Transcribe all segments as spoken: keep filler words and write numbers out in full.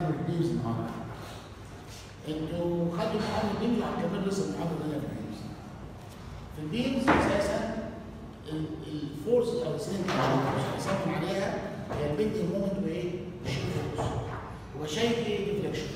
البيمز النهارده. انتوا خدتوا محاضره البيمز وهنكمل لسه المحاضره الثانيه في البيمز. في البيمز اساسا الفورس او السنتر اللي بنسمي عليها هي البيندنج مومنت وايه؟ الشير فورس. وشايف ايه؟ ديفليكشن.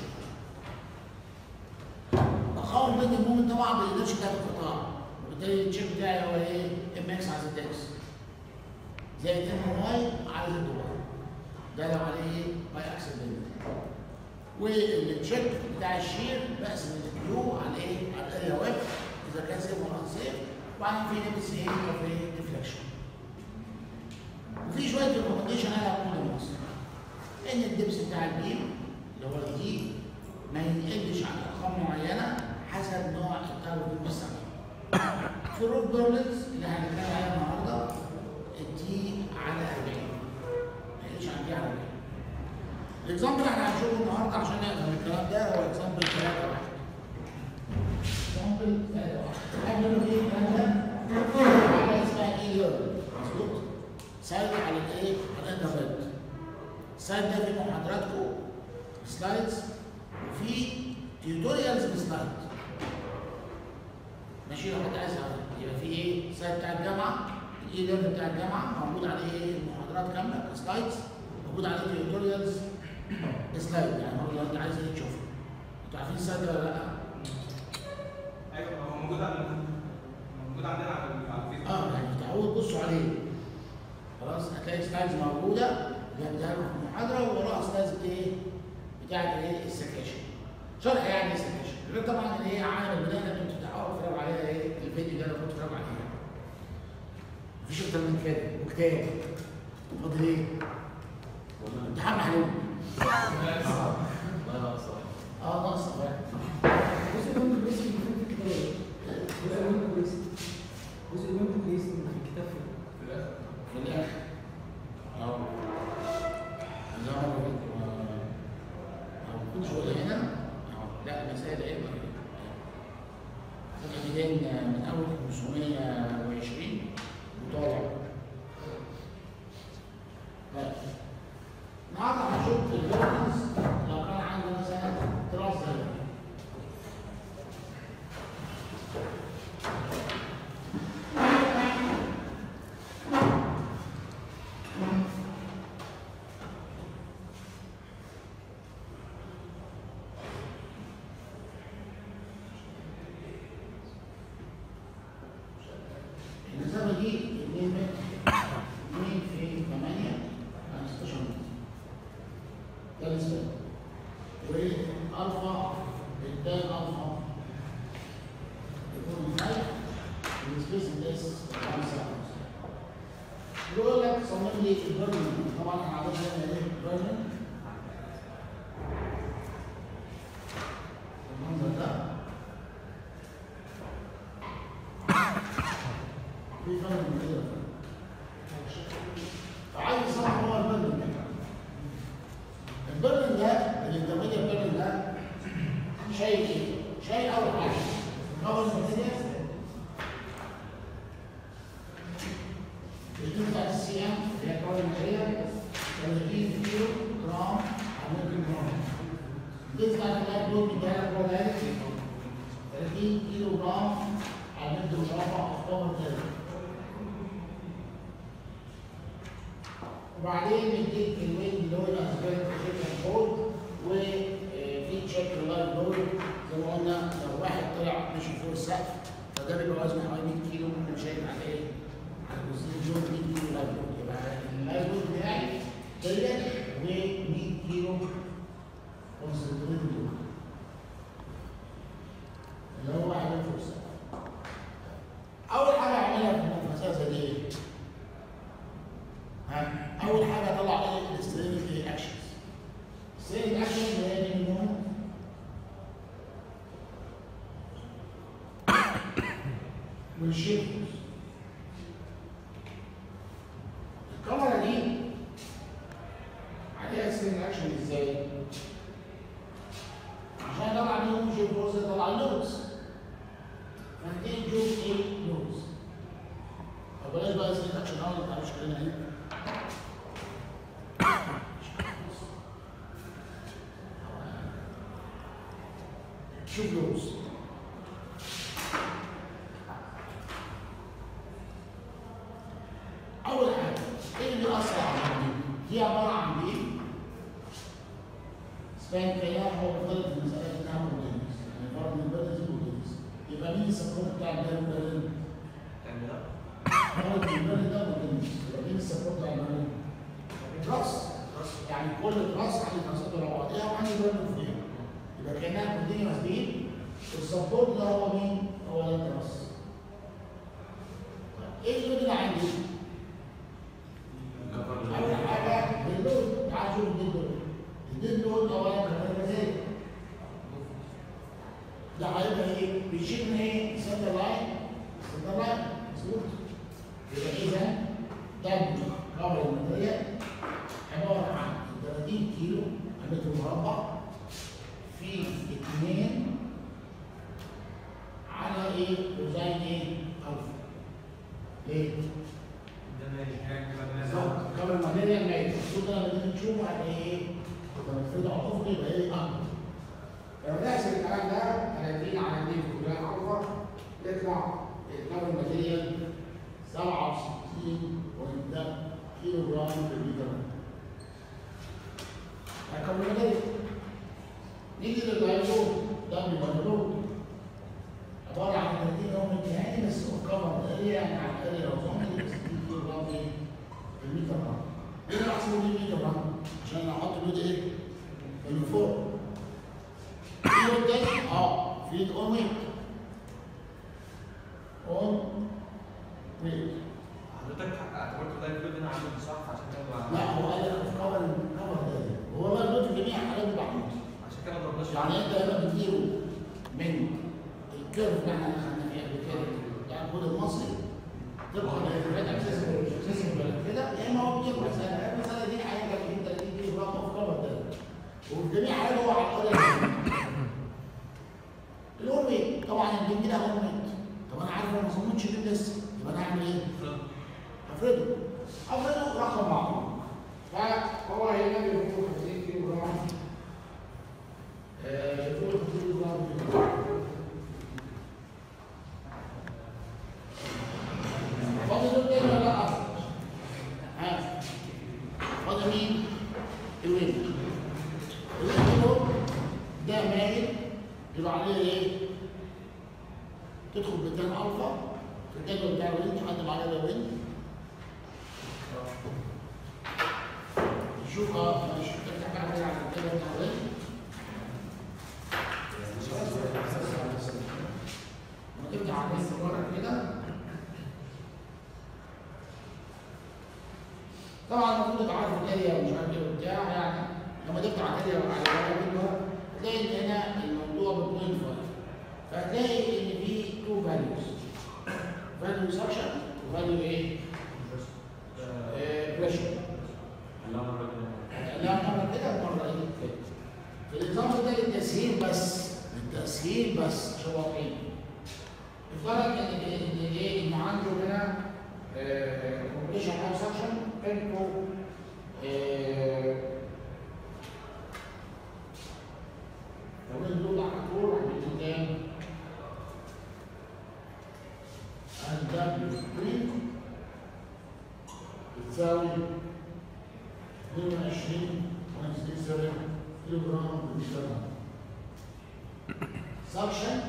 اخر البيندنج مومنت طبعا ما بيقدرش يتاخد قطاع، وبالتالي التشيك بتاعي هو ايه؟ ام اكس على زد اكس. زائد ام واي على زد واي. ده لو عليه ايه؟ باي اكسل بيندنج. والتشيك بتاع الشير بقسم الكيو على ايه؟ على الاريا ويب اذا كان سيف ولا انسيف، وبعدين في نبس ايه؟ في ديفليكشن. وفي شويه ريكومنديشن انا هقول للناس ان الدبس بتاع البيم اللي هو الدي ما يقلش عن ارقام معينه حسب نوع التاور اللي بنستخدمه. في الروك بيرلز اللي هنتكلم عليها النهارده الدي على أربعين ما يقلش عن دي على أربعين. الاكزامبل اللي احنا هنشوفه النهارده عشان نفهم الكلام ده هو اكزامبل ثلاثة واحد. اكزامبل ثلاثة واحد. قبل ما ايه الكلام ده؟ حاجه اسمها اي ليرن مظبوط؟ سايت على الايه؟ على الانترنت. السايت ده في محاضراتكم سلايدز وفي تيوتوريالز بسلايد. ماشي؟ لو حد عايز يبقى في ايه؟ سايت بتاع الجامعه، الاي ليرن بتاع الجامعه موجود عليه ايه؟ المحاضرات كامله سلايدز، موجود عليه تيوتوريالز سلايد، يعني لو انت عايز ايه تشوفه. انتوا عارفين السايت ده ولا لا؟ ايوه هو موجود عندنا موجود عندنا على الفيسبوك. اه يعني افتحوه تبصوا عليه. خلاص هتلاقي سلايدز موجوده جنبها المحاضره ووراها سلايدز ايه؟ بتاعت ايه؟ السكاشن. شرح يعني السكاشن. غير طبعا اللي هي عالم البناء اللي انتوا بتتفرجوا تتفرجوا عليها ايه؟ الفيديو ده اللي كنتوا بتتفرجوا عليه. مفيش اكتر من كده وكتاب. فاضل ايه؟ امتحان محلول. الله ينصر. اه ناقص واحد. جزء منه كويس في الكتاب. جزء منه كويس. جزء منه كويس في الكتاب في الاخر. في الاخر. اهو. زي ما قلت اهو كنت شغل هنا اهو لا مسائل علم مبتدئين من اول خمسمية وعشرين وطالع. طيب النهارده هنشوف الجورنالز لو كان عندي مثلا تراث زي ده. المسافه دي اتنين متر اتنين في تمانية على ستاشر متر. ده الاسباب. والالفا الدال الفا يكون خمسة والسبيس الاس خمسة. يقول لك صمم لي البرنامج. طبعا احنا عرفنا ايه البرنامج. المنظر ده في فرق كبير. فعايز يصلح هو البرنامج ده. البرنامج ده الانترميديت البرنامج ده شايل ايه؟ شايل اول حاجه كفر الماتيريال الجزء بتاع السي ام اللي هي كفر الماتيريال ثلاثين كيلو جرام على ملي جرام. الجزء بتاع اللايت لود بتاعها هو ده ثلاثين كيلو جرام على ملي مربع افكار ماتيريال. وبعدين نديك الويند اللي هو الاسباب تشيك كود وفي تشيك لايف لود زي ما قلنا لو واحد طلع مشي فوق السقف فده بيبقى وزنه حوالي مية كيلو ممكن شايف على ايه؟ على الجزء دول مية كيلو لايف لود. يبقى اللايف لود بتاعي ديت و مية كيلو كونسنتريت لود اللي هو واحد فوق السقف. أول حاجة أعملها في المسافة دي ها؟ أول حاجة أطلع إيه؟ السترينج أكشنز. السترينج أكشن اللي هي دي منهم والشيفترز. الكاميرا دي عليها سترينج أكشن إزاي؟ عشان أطلع منهم شيفترز أطلع اللودز. فهنبتدي نشوف إيه اللودز. فبلاش بقى سترينج أكشن أول ما تعرفش كلنا هنا. دي عباره عن ايه؟ سبان كده هو بيفترض المساله انها هوموجينيوس، يعني فرض ان البيرنز هوموجينيوس، يبقى مين السبورت بتاع البيرن بيرن؟ فرض ان البيرن ده هوموجينيوس، يبقى مين السبورت بتاع البيرن؟ راس، يعني كل راس عندي تراسات ورا بعضيها وعندي بيرن فيها، يبقى كانها كونتينيوس دي، والسبورت ده هو مين؟ هو ده الراس. ايه اللود اللي عندي؟ اول حاجه اللود، تعال شوف الديد لود. الديد لود اولا كمان ازاي؟ ده هيبقى ايه؟ بيشيل من ايه؟ سنتر لاين، سنتر لاين مظبوط. يبقى اذا ده كفر الماتيريال عباره عن ثلاثين كيلو متر مربع في اثنين على ايه؟ كوزين ايه؟ الفا. ليه؟ بالظبط كفر الماتيريال مايل، المفروض لما نيجي نشوفه هتلاقي ايه؟ لما تفرده على الافق يبقى ايه؟ اكبر. لما نحسب الكلام ده ثلاثين على اثنين في كوزين الفا يطلع الكفر الماتيريال سبعة وستين كيلو جرام في المتر. كفر الماتيريال. نيجي لللايلود ده بيبقى عباره عن ثلاثين يوم انتهائي بس هو كفر ماتيريال يعني على الاقل لو ظهر ستين كيلو جرام في المتر جرام. ليه بحسبه مية متر جرام؟ عشان احط لود ايه؟ اللي فوق. في لود تاني؟ اه في اون ويت. اون ويت. حضرتك اعتبرت ده اللود هنا عامل صح عشان كده لا هو قال لك كفر كفر ده هو بقى اللود في جميع حالات البحوث. عشان كده ما ضربناش يعني انت هنا بتديره من الكيرف اللي احنا دخلنا فيه قبل كده بتاع الكود المصري طبقا للفئات اكسسبل كده، يا اما هو بيجيب مساله المساله دي هيبقى فيه ثلاثين كيلو جرام اوف كفر ده وفي جميع حالاته هو على القدر. الاون ويت طبعا البين كده اون ويت. طب انا عارف انا ما صممتش بين لسه يبقى انا هعمل ايه؟ افرده افرده رقم معروف. فهو هنا بيقول خمسين كيلو جرام بيقول خمسين كيلو جرام فاضل دول تاني ولا لا؟ ها فاضل مين؟ الوين. الوين دول ده مايل يبقى عليه ايه؟ تدخل بالتان الفا في الجدول بتاع الوين تقدم عليه الوين. شوف اه ماشي تفتح بقى على الجدول بتاع الوين. لما تفتح على الوين ورا كده طبعا المفروض تبقى عارف الاريا ومش عارف ايه وبتاع، يعني لما تفتح على الاريا وعلى الورقه هتلاقي ان هنا الموضوع ب صفر فاصلة خمسة، فهتلاقي ان في تو فاليوز، فاليو سكشن وفاليو ايه؟ بريشر. لا مره كده لا مره كده ومره ايه كده. في النظام ده للتسهيل بس، للتسهيل بس عشان واضحين. افترض ان ان ايه؟ ان عنده هنا كومبليشن او سكشن قيمته لو اللود على طول هنجيب كام؟ الدبليو سبرينج بتساوي اثنين وعشرين فاصلة ستة سبعة كيلو جرام بالمتر. سكشن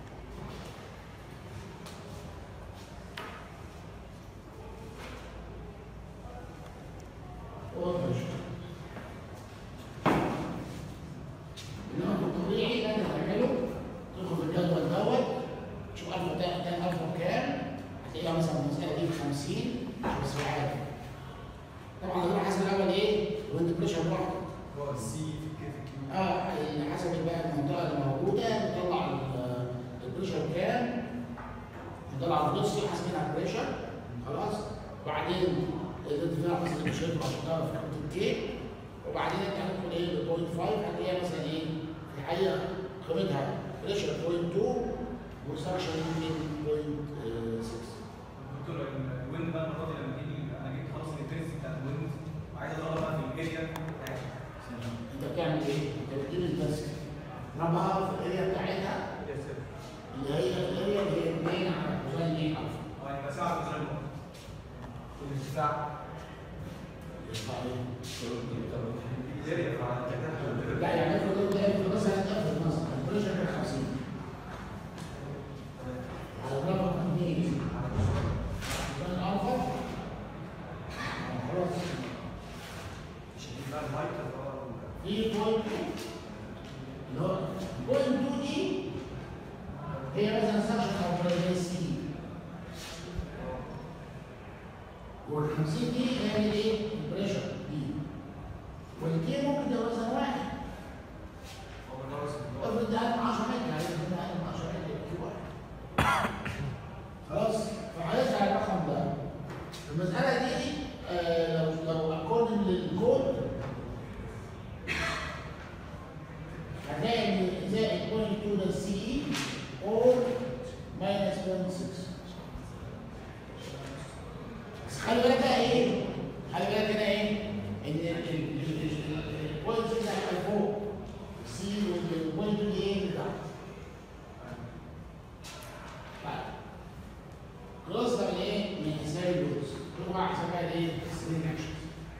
انما في الطبيعي اللي انت هتعمله تدخل في الجدول دوت تشوف الفا ده كام الفا بكام، هتلاقيها مثلا المساله دي ب خمسين مش عارف. طبعا هتروح حسب الاول ايه؟ الويند بريشر لوحده. هو السي في كيف اه اللي حسب بقى المنطقه اللي موجوده بتطلع البريشر كام، بتطلع النص حسب منها البريشر خلاص. وبعدين قدرت فيها مثلا مش هيطلع عشان تعرف قيمه الكي، وبعدين انت هتدخل ايه ب صفر فاصلة خمسة هتلاقيها مثلا ايه في الحقيقه قيمتها بريشر صفر فاصلة اتنين وسكشن صفر فاصلة ستة. دكتور الويند بقى المره دي لما تيجي انا جبت خلاص الانتنسيتي بتاعت الويند وعايز اضربها بقى في الاريا بتاعتها. انت بتعمل ايه؟ انت بتجيب الانتنسيتي تضربها في الاريا بتاعتها اللي هي الاريا اللي هي اتنين على كوزين ايه الفا. اه يبقى ساعه كوزين الارتفاع لا يعني افرض ده افرض مثلا افرض مثلا البريشر كان خمسين على ضرب اثنين كان الفا خلاص في بوينت اللي هو بوينت اتنين دي هي مثلا سكشن او بريشر سي وال خمسين دي هي الايه؟ البريشر دي والكي ممكن توزن واحد افرض ده اقل من عشرة متر يعني افرض ده اقل من عشرة متر يبقى كي واحد خلاص فهيرجع الرقم ده المساله دي آه لو لو اكوردنج للكود هتلاقي ان زائد بوينت اتنين ده سي اي اور ماينس بوينت ستة بس خلي بالك بقى ايه؟ خلي بالك هنا ايه؟ ان البوينت اللي هيبقى فوق سي والبوينت اللي ايه اللي تحت. طيب خلصنا من ايه؟ من حساب اللوز. نروح على حساب بقى الايه؟ السليم اكشن.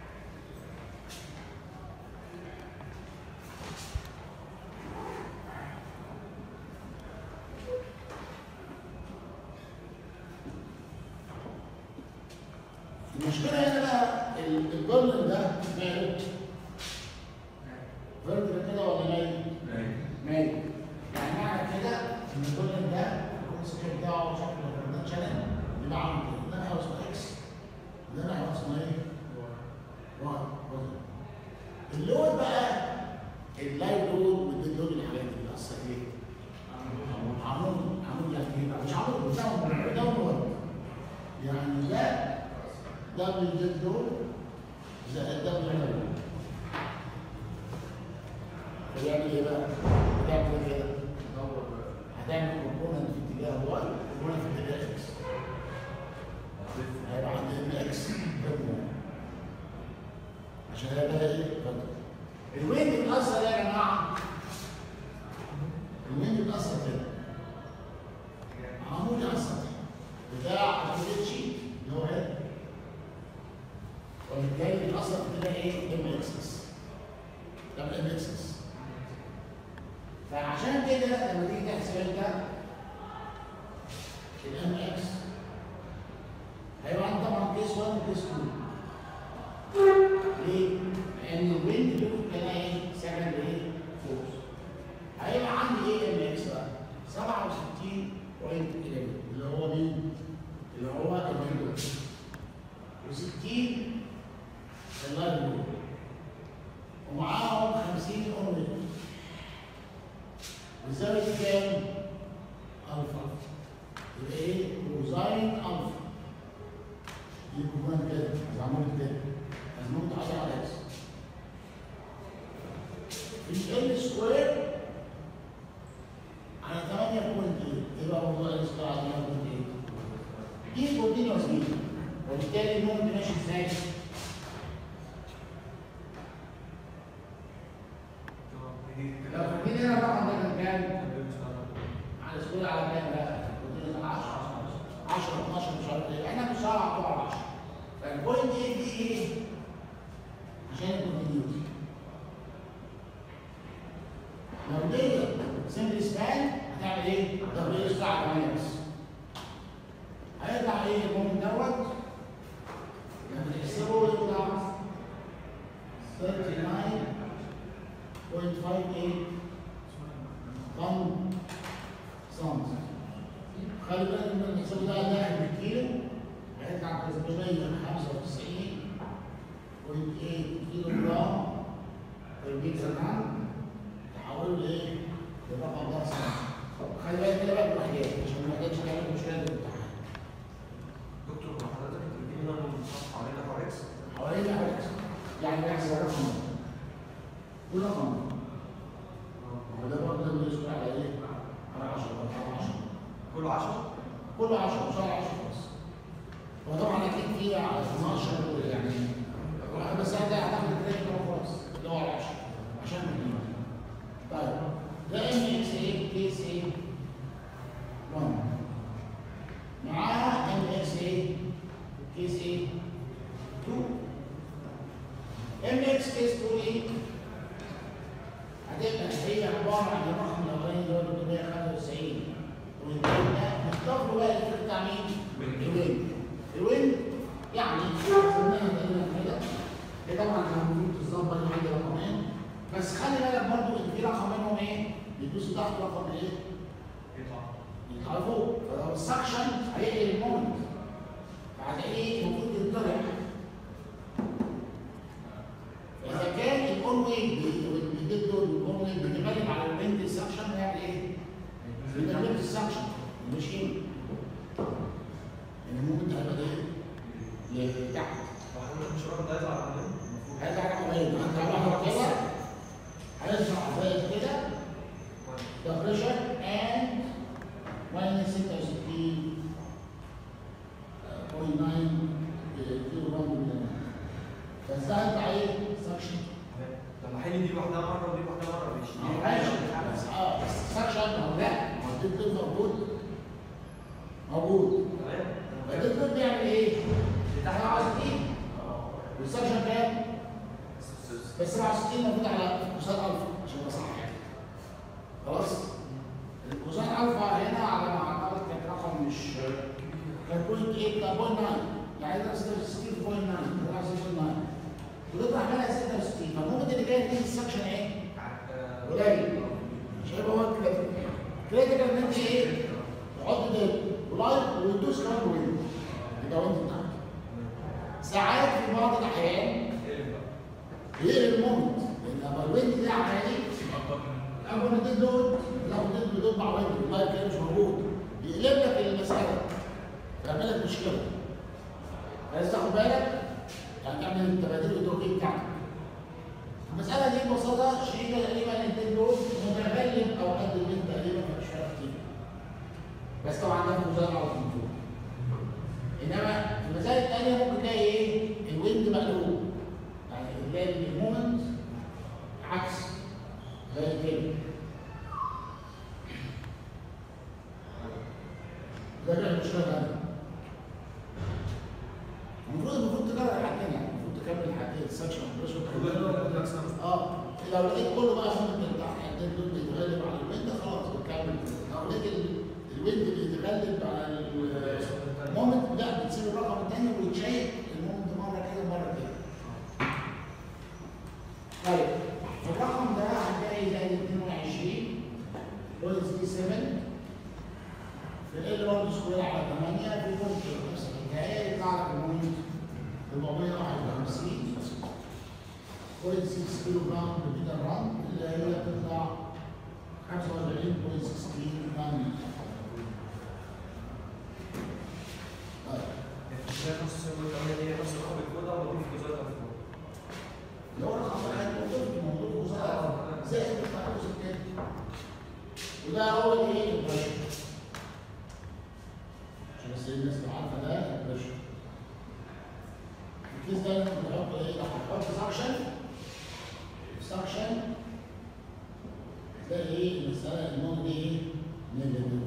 المشكلة هنا بقى البرلن ده ماله؟ فيرتيكال كده ولا مايل؟ مايل. يعني معنى كده ان البرلن ده الكونسبت بتاعه شكل البرلن شانل يبقى عامل كده، ده ناحية اسمها اكس وده ناحية اسمها ايه؟ واي. اللود بقى اللايف لود والديد لود الحاجات دي بتأثر ايه؟ عمود عمود يعني ايه؟ مش عمود بتاعهم داون يعني ده دبل ديد دول زائد دبل دول هيعمل ايه بقى؟ هتعمل ايه كده؟ هتعمل كومبوننت في اتجاه واي وكومبوننت في اتجاه اكس هيبقى عندنا اكس عشان هيبقى ايه؟ الويند بتأثر ايه يا جماعة؟ الويند بتأثر كده عمودي على السطح بتاع الفليت شيت اللي هو هنا وبالتالي بيأثر في اتجاه ايه؟ ام اكس اس ده ام اكس اس فعشان كده لما تيجي تحسب انت الام اكس هيبقى عندك طبعا كيس واحد وكيس اتنين ليه؟ لأن الويند بيكون كده ايه؟ سكند ايه؟ فورس هيبقى عندي ايه ام اكس بقى؟ سبعة وستين بوينت حداشر اللي هو مين؟ اللي هو الويند وستين اللايف لود ومعاهم خمسين اون والزاوية دي كام؟ الفا يبقى ايه؟ كوزاين الفا دي كوزاين كده زعمول كده مزموم تعالى على اكس في ال سكوير على ثمانية فاصلة ثمانية يبقى موضوع ال سكوير على ثمانية فاصلة ثمانية دي كونتينوس مين وبالتالي النوم ماشي ازاي؟ لو فاكرين هنا الرقم ده كان كام؟ على سكول على كام بقى؟ كونتينوس على عشرة عشرة اتناشر مش عارف ايه احنا بنشتغل على طول على عشرة فالبوينت ايه دي ايه؟ عشان الكونتينيوس لو دي سمبل سبان هتعمل ايه؟ دبليو اس على ثمانية بس هيطلع ايه المومنت دوت؟ لما تحسبه يطلع تسعة وثلاثين فاصلة خمسة ثمانية طن سنتي خلي بالك ان الحساب ده داخل بالكيلو هيطلع ثلاثمية وخمسة وتسعين فاصلة ثمانية كيلو جرام في المتر جرام تحوله لايه؟ للرقم ده سنتي خلي بالك كده بقى بالحاجات عشان ما نحتاجش نعمل مشكله في الامتحان. دكتور حضرتك بتدينا حوالين حوالي اكس حوالين حوالي اكس يعني بيحسب الرقم ده كل رقم وده برضه بيسكر على ايه؟ على عشرة على عشرة كله عشرة؟ كله عشرة مش على عشرة بس وطبعا اكيد في على اتناشر يعني بس انا ده هتاخد الكريدت خلاص اللي هو على عشرة عشان نجيبه. طيب ده ام اكس ايه كيس ايه؟ واحد معاها ام اكس ايه كيس ايه؟ اتنين ام اكس كيس تقول ايه؟ هتبقى هي عباره عن الرقم الاولاني اللي هو ثلاثمية وخمسة وتسعين والثاني ده مختار له بقى الفكر بتاع مين؟ الويند. الويند يعني سميناها تقريبا كده. هي طبعا المفروض تتظبط عندي رقمين بس خلي بالك برضه ان في رقم منهم ايه؟ بيدوسوا تحت رقم ايه؟ يطلع فوق. فلو السكشن هيقلب المومنت فهتلاقيه المفروض يتطلع. إذا كان الأون ويت بيدد دول الأون ويت بيتغلب على الويند السكشن هيعمل إيه؟ بيتغلب السكشن مش إيه؟ يعني المومنت هيبقى إيه؟ لتحت. فاحنا مش رقم ده هيطلع على الأقل؟ هيطلع على الأقل، هيطلع على كده هيطلع زي كده ده بريشر and ماينس ستة وستين بوينت تسعة كيلو جرام. بس ده هيطلع ايه؟ سكشن. طب ما حل دي لوحدها مره ودي لوحدها مره ماشي. ماشي بس اه بس السكشن هو لا ما هو الديد موجود موجود. تمام. الديد بيعمل ايه؟ سبعة وستين والسكشن كام؟ بس سبعة وستين موجود على كوسان الفا عشان يبقى صح يعني. خلاص؟ الكوسان الفا هنا على ما اعتقد كانت رقم مش كان بوينت ثمانية ده بوينت تسعة يعني ده ستة وستين بوينت تسعة ده ستة وستين وتطلع منها ستة وستين فالمومنت اللي جاي من السكشن ايه؟ قليل مش هيبقى هو كده كده كده ان انت ايه؟ تحط ده ولايف وتدوس كمان ويند يبقى ويند بتاعك. ساعات في بعض الاحيان يقلب المومنت لان لما الويند ده عالي اول ما تدي لود لو تدي لود مع ويند اللايف كده مش موجود يقلب لك المساله يعمل لك مشكله. عايز تاخد بالك هتعمل التبادل الدوري بتاعك. المساله دي ببساطه شديده تقريبا الاثنين دول متغلب او قد البنت تقريبا مفيش فرق كتير. بس طبعا ده مزارع على الكنترول. انما في المسائل الثانيه ممكن تلاقي ايه؟ الويند مقلوب. يعني تلاقي المومنت عكس زي كده. ده بيعمل مشكله ثانيه. المفروض المفروض تكرر حاجتين يعني المفروض تكمل حاجتين السكشن والبريشر اه لو لقيت كله بقى ممكن بتاع الحاجتين دول بيتغلب على الويند خلاص بتكمل. لو لقيت الويند بيتغلب على المومنت لا بتسيب الرقم الثاني ويتشيك المومنت مره كده مره كده. طيب الرقم ده هتلاقي زي اثنين وعشرين بوينت سبعة في ال واحد سكوير على ثمانية في بوينت نفس الحكايه يطلع لك المومنت أربعمية وواحد وخمسين بوينت ستة كيلو جرام بالمتر ران اللي هي بتطلع خمسة وأربعين بوينت ستة جرام. الشاشة نص سنة ثمانية دي نفس الرقم الكود أو موجود في جزء الألف؟ اللي هو الرقم واحد موجود في موجود في وزارة زائد التحدث التاني. وده هو الايه؟ البريشر. عشان بس الناس اللي عارفة ده البريشر. الكيس ده ممكن تحط ايه؟ لو هتحط سكشن سكشن هتلاقي ايه؟ المسألة النوم دي ايه؟ نيجاتيف.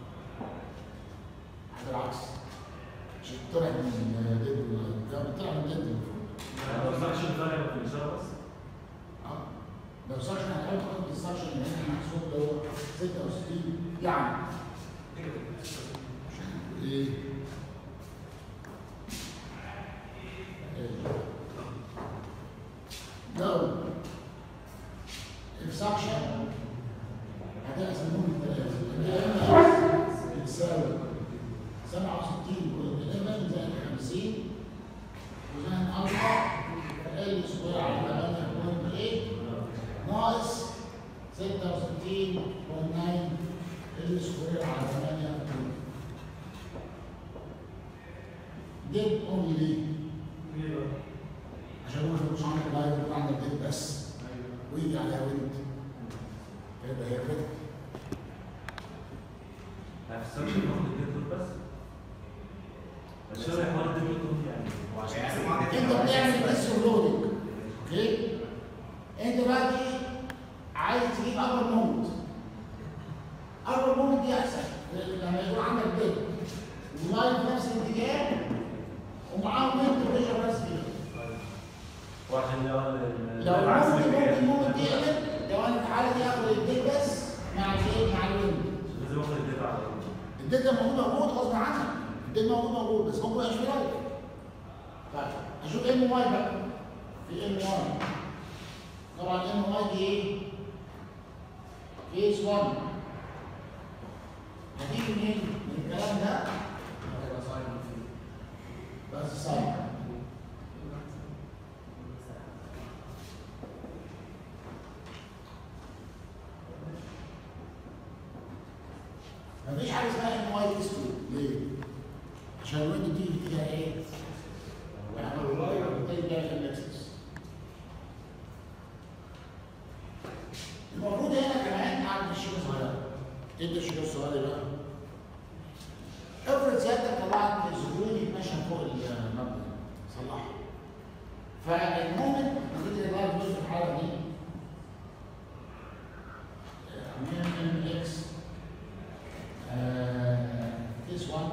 بالعكس. مش طلع من الديد طلع من الديد المفروض. لو سكشن فارق في الإشارة بس؟ اه لو سكشن هتحط خط السكشن اللي هنا محسوب اللي هو ستة وستين يعني ايه؟ لو السكشن هتقسمهم ثلاثة الام بتساوي سبعة وستين والإلمن زائد خمسين وزائد أربعة ال سكوير على ثمانية بوينت ثمانية ناقص ستة وستين بوينت تسعة ال سكوير على ثمانية بوينت ديد اونلي عشان هو مش عندك لايف يبقى عندك ديد بس ويجي عليها ويند فيبقى هي كده. في السكشن باخد الدكتور بس الشرح حوار الدكتور يعني وعشان انت بتعمل بس لودنج اوكي انت دلوقتي عايز تجيب اكبر مومنت اكبر مومنت دي احسن لما يكون عندك ديد ولايف نفس الاتجاه ومعاهم وعشان لو لو ممكن ممكن ممكن تقلب لو انا في الحاله دي اخد الديت بس مع الايه؟ مع الويند. لازم اخد الداتا على طول. الداتا موجود موجود غصب عنك. الداتا موجود موجود بس ممكن ميبقاش في لايف. طيب اشوف ام واي بقى. في ام واي. طبعا ام واي دي ايه؟ كيس واحد. هتيجي منين؟ من الكلام ده هيبقى صايم فيه. بس صعب. مفيش حاجه اسمها ام واي اس اتنين ليه؟ عشان الويند دي فيها ايه؟ وبالتالي فيها الاكسس. المفروض هنا كمان اعمل الشيء صغيره. تدي الشيء الصغير بقى. افرض سيادتك طلعت الزبون يتمشى فوق المبنى صلحه. فالمومنت نتيجه اللايف في الحاله دي من ام اكس كيس واحد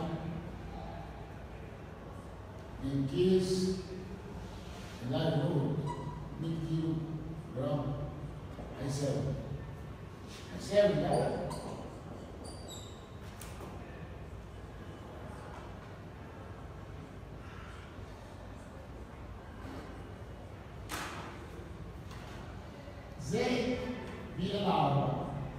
من كيس اللايف لود مية كيلو جرام هيساوي هيساوي الاول زائد بي ال على بعض.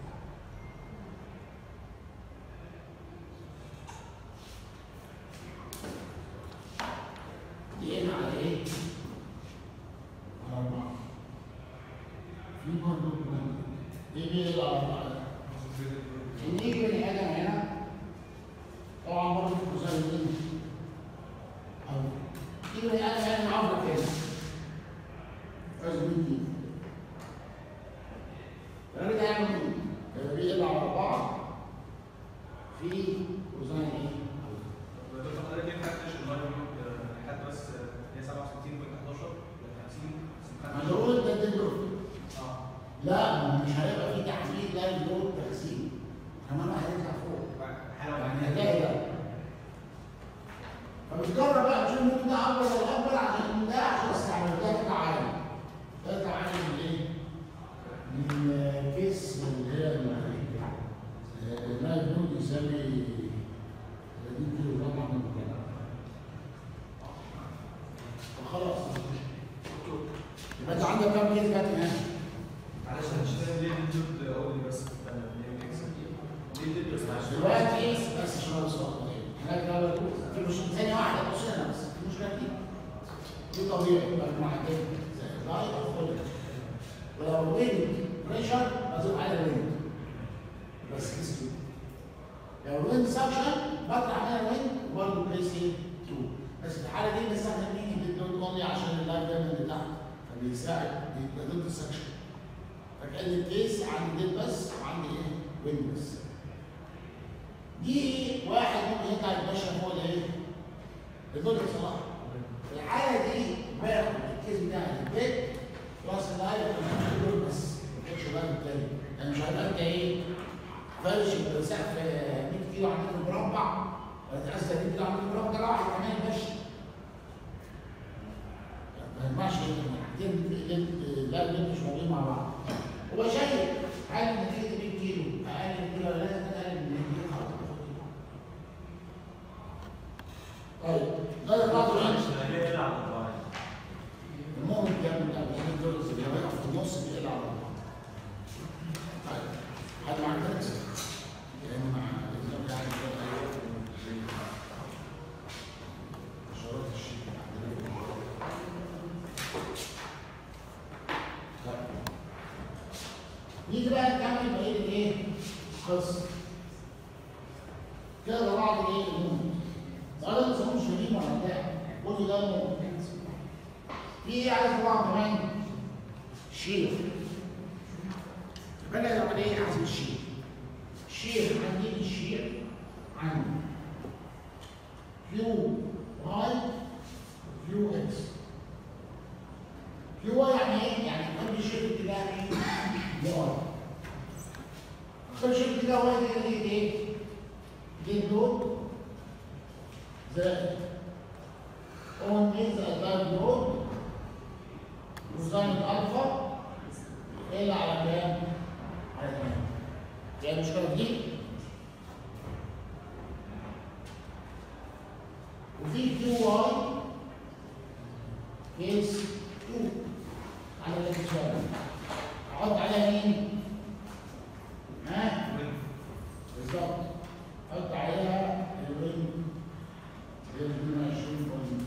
دي ال على ايه؟ على أربعة. في برضه دي بي ال على أربعة. نيجي بني آدم هنا طبعا برضه في المسلمين أو تيجي بني آدم هنا معبر كده. لازم يجي. الراجل ده يعمل بي ال على أربعة في وزن ايه؟ دكتور حضرتك ينفع تنشر اللايف لود لحد بس هي سبعة وستين فاصلة حداشر ولا خمسين؟ مشغول ده اللود. اه لا مش هيبقى في تحديد لايف لود تقسيم. كمان هيطلع فوق. يعني هتلاقي ده. فبتجرب بقى تشوف ممكن ده اكبر ولا اكبر عشان ده عشان استعمل ده يطلع عالي. ده يطلع عالي من ايه؟ من كيس اللي هي اللايف لود يساوي ثلاثين كيلو جرام عن المكان. خلاص. يبقى انت عندك كام كيس بقى هنا؟ معلش انا مش فاهم ليه اللود اول بس ليه اللود بس معلش دلوقتي بس شويه صوت هناك في مش ثانيه واحده بص هنا بس في مشكله دي دي طبيعي مجموعتين زي لايف او فولد ولو الويند بريشر بزود على الويند بس كيس اتنين لو الويند سكشن بطلع منها الويند وبرضه كيس ايه اتنين بس في الحاله دي بنستخدم مين بالدود اونلي عشان اللايف دايما اللي تحت فبيساعد بيبقى ضد السكشن فكأن الكيس عندي ديل بس وعندي ايه ويند بس دي واحد ممكن يطلع يتمشى فوق الايه؟ الدول بصراحه. في الحاله دي باخد الكيس بتاعي البيت راس اللايف دول بس ما كانش اللايف التاني يعني مش هيبقى انت ايه؟ فرش سقف مية كيلو على متر مربع ولا تقاس ثلاثين كيلو على متر مربع ده واحد كمان يمشي. ما ينفعش اللايف مش موجودين مع بعض. هو شايف عادي نتيجه مية كيلو اقل من كده لازم اقل من مية كيلو. طيب ده الرابط ليه على الطبيعي؟ المؤمن بيعمل أربعين دولار اللي هيقف في النص بيقل على بعض. طيب حد معاك درس؟ لأن مع الإنسان يعني إشارات الشيء طيب نيجي بقى نكمل بقية الإيه؟ القصة. كده ده بعض الإيه؟ المؤمن. ده ما تسموش شديد ولا بتاع قول لي ده المؤمن. في ايه عايز طبعا كمان؟ شير. يبقى انا لو ايه عايز الشير. شير عندي الشير عندي كيو واي كيو اكس. كيو واي يعني ايه؟ يعني كل شير اتجاه ايه؟ واي. كل شير اتجاه واي دي ايه؟ دي لود زائد اون ايه زائد لايف لود كوزين الالفا ال على كام؟ على اتنين. يعني المشكله دي وفي كيو واي كيس اتنين على الاكسوال احط عليها مين؟ ها؟ بالظبط احط عليها الوين اتنين وعشرين بوينت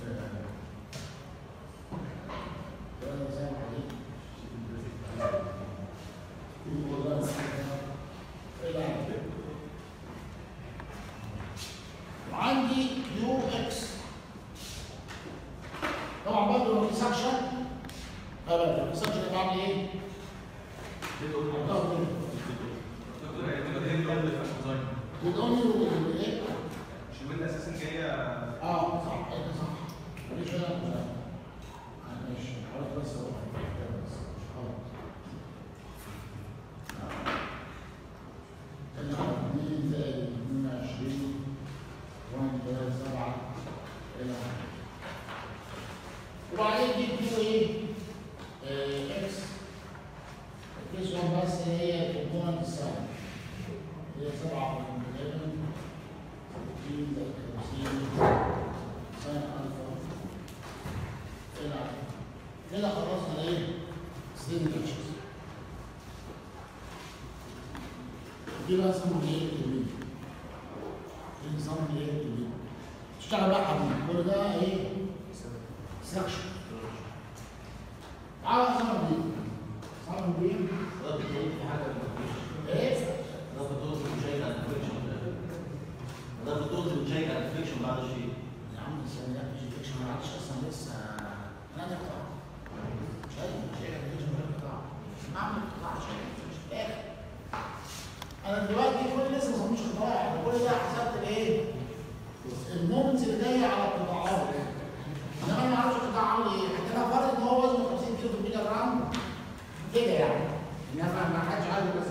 وعندي يو اكس طبعا برضه لو في سكشن غلط في سكشن بعمل ايه؟ دكتور هي الويند هي اللي في الديزاين. بدوني ايه؟ مش الويند اساسا جايه. اه صح انت صح. ليش انا ماشي حاول بس اثنين زائد اثنين وعشرين واحد سبعة إلى وبعدين دي كيو ايه؟ اكس الكيس واحد بس هي الكومبوننت الساين هي سبعة وثلاثين ستين زائد خمسين ساين ألفا إلى كده خلصنا ايه؟ ستين اتشز دي بقى اسمه ايه؟ الكبير. دي نظام ايه؟ الكبير. تشتغل بقى حبيبي، كل ده ايه؟ سكشن. تعالى نظام دي. نظام دي. ده بتقول في حاجه ما ايه؟ ده بتقول بتشيك على الانفكشن ده بتقول بتشيك على الانفكشن بعد شيء. يا عم ثانية مش الانفكشن ما عادش اصلا لسه انا نقطع. مش عايز مش عايز الانفكشن من غير قطاع. اعمل قطاع عشان مش الاخر. انا دلوقتي كل لسه ما صممش قطاع، كل ده حسبت الايه؟ المومنتس اللي جايه على القطاعات. انما انا ما اعرفش القطاع عامل ايه، حتى انا فرض ان هو وزنه خمسين كيلو في الميجا جرام كده يعني. انما ما حدش عارف بس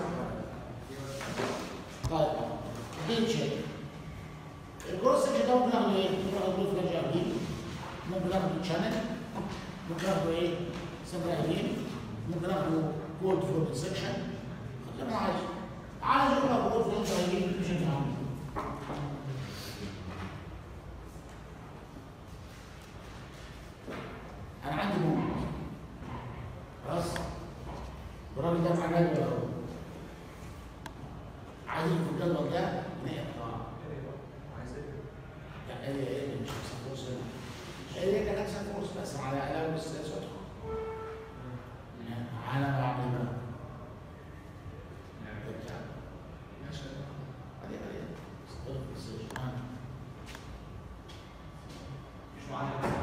طيب دي تشيك. الكروس سكشن ده ممكن ناخده ايه؟ ممكن ناخده فلاج اربين، ممكن ناخده تشانل، ممكن ناخده ايه؟ سمبل اربين، ممكن ناخده كولد فلويد سكشن. اللي انا عايزه. تعالى نشوف لو كولد فلويد اربين مش هنعمل. انا عندي مومنت. خلاص؟ الراجل ده معناه ولا هو؟ عايز في الجدول ده نقطع. لا هي ايه مش هتفوز هي كانت هتفوز بس على الاقل بس اسود على ما اعمل ماشي علي علي مش معادله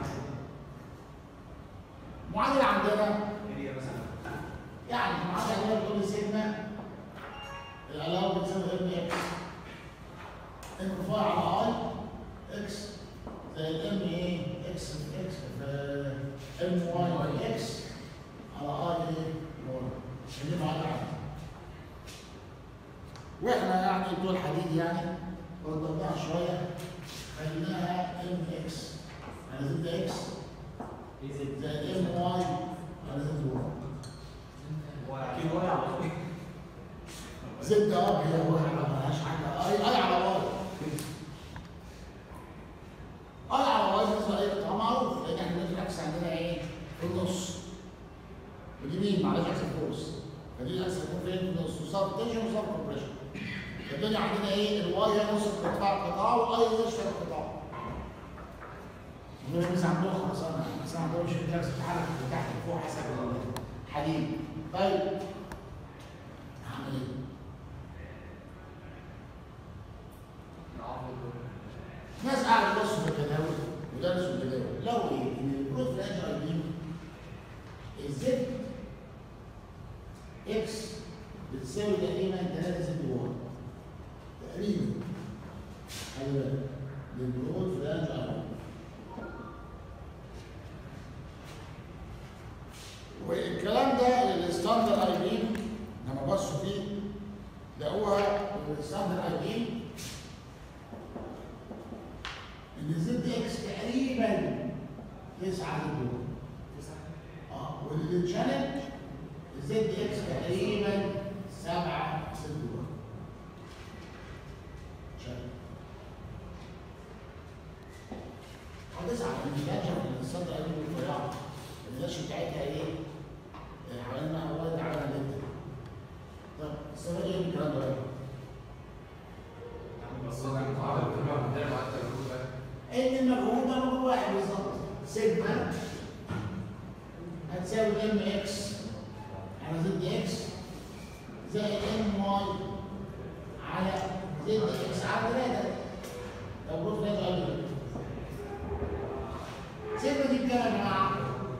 معادله عندنا هي مثلا يعني المعادله عندنا بتقول سيجما العلاقه بتساوي ام اكس ام رفيع على اي اكس زائد ام ايه اكس اكس ام واي اكس على اي ايه واي اللي معانا عادي. واحنا يعني بتوع الحديد يعني وضبناها شويه خليناها ام اكس على زد اكس زائد ام واي على زد واي. اكيد واقع على طول. زد اه هي واحده مالهاش حاجه اي اي على واي اي على واي بالنسبه لاي قطعه معروف لان احنا دلوقتي الاكس عندنا ايه؟ في النص اليمين معلش اكس الفورس فدي الاكس هتكون فين؟ في النص وصار تنشن وصار كومبريشن. الدنيا عندنا ايه؟ الواي هي نص ارتفاع القطاع واي هي نص القطاع. دول الناس عندهم خرسانه بس ما عندهمش الاكس بتتحرك من تحت لفوق حسب الحديد. طيب هعمل ايه؟ ناس قاعد يبصوا في الجداول ودرسوا الجداول لو ايه؟ ان البروت فلاج اي بي الزد اكس بتساوي تقريبا ثلاثة زد واي تقريبا. خلي بالك للبروت فلاج اي بي والكلام ده للستاندر اي بي لما بصوا فيه لقوها للستاندر اي بي ان زد اكس تقريبا تسعة زد واي. اه واللي زد اكس تقريبا سبعة ست دولار. هتسعة من الشاشة من الصدر قال لي بالطيارة الغش بتاعتها ايه؟ حوالي حوالي تعبانة جدا. طب السبب ايه من الكلام ده؟ ان المجهول ده مجهول واحد بالظبط. سيجما هتساوي ام اكس على زد اكس زائد ام واي على زد اكس على ثلاثة. لو قلت ثلاثة قبل سيجما دي بكام يا جماعة؟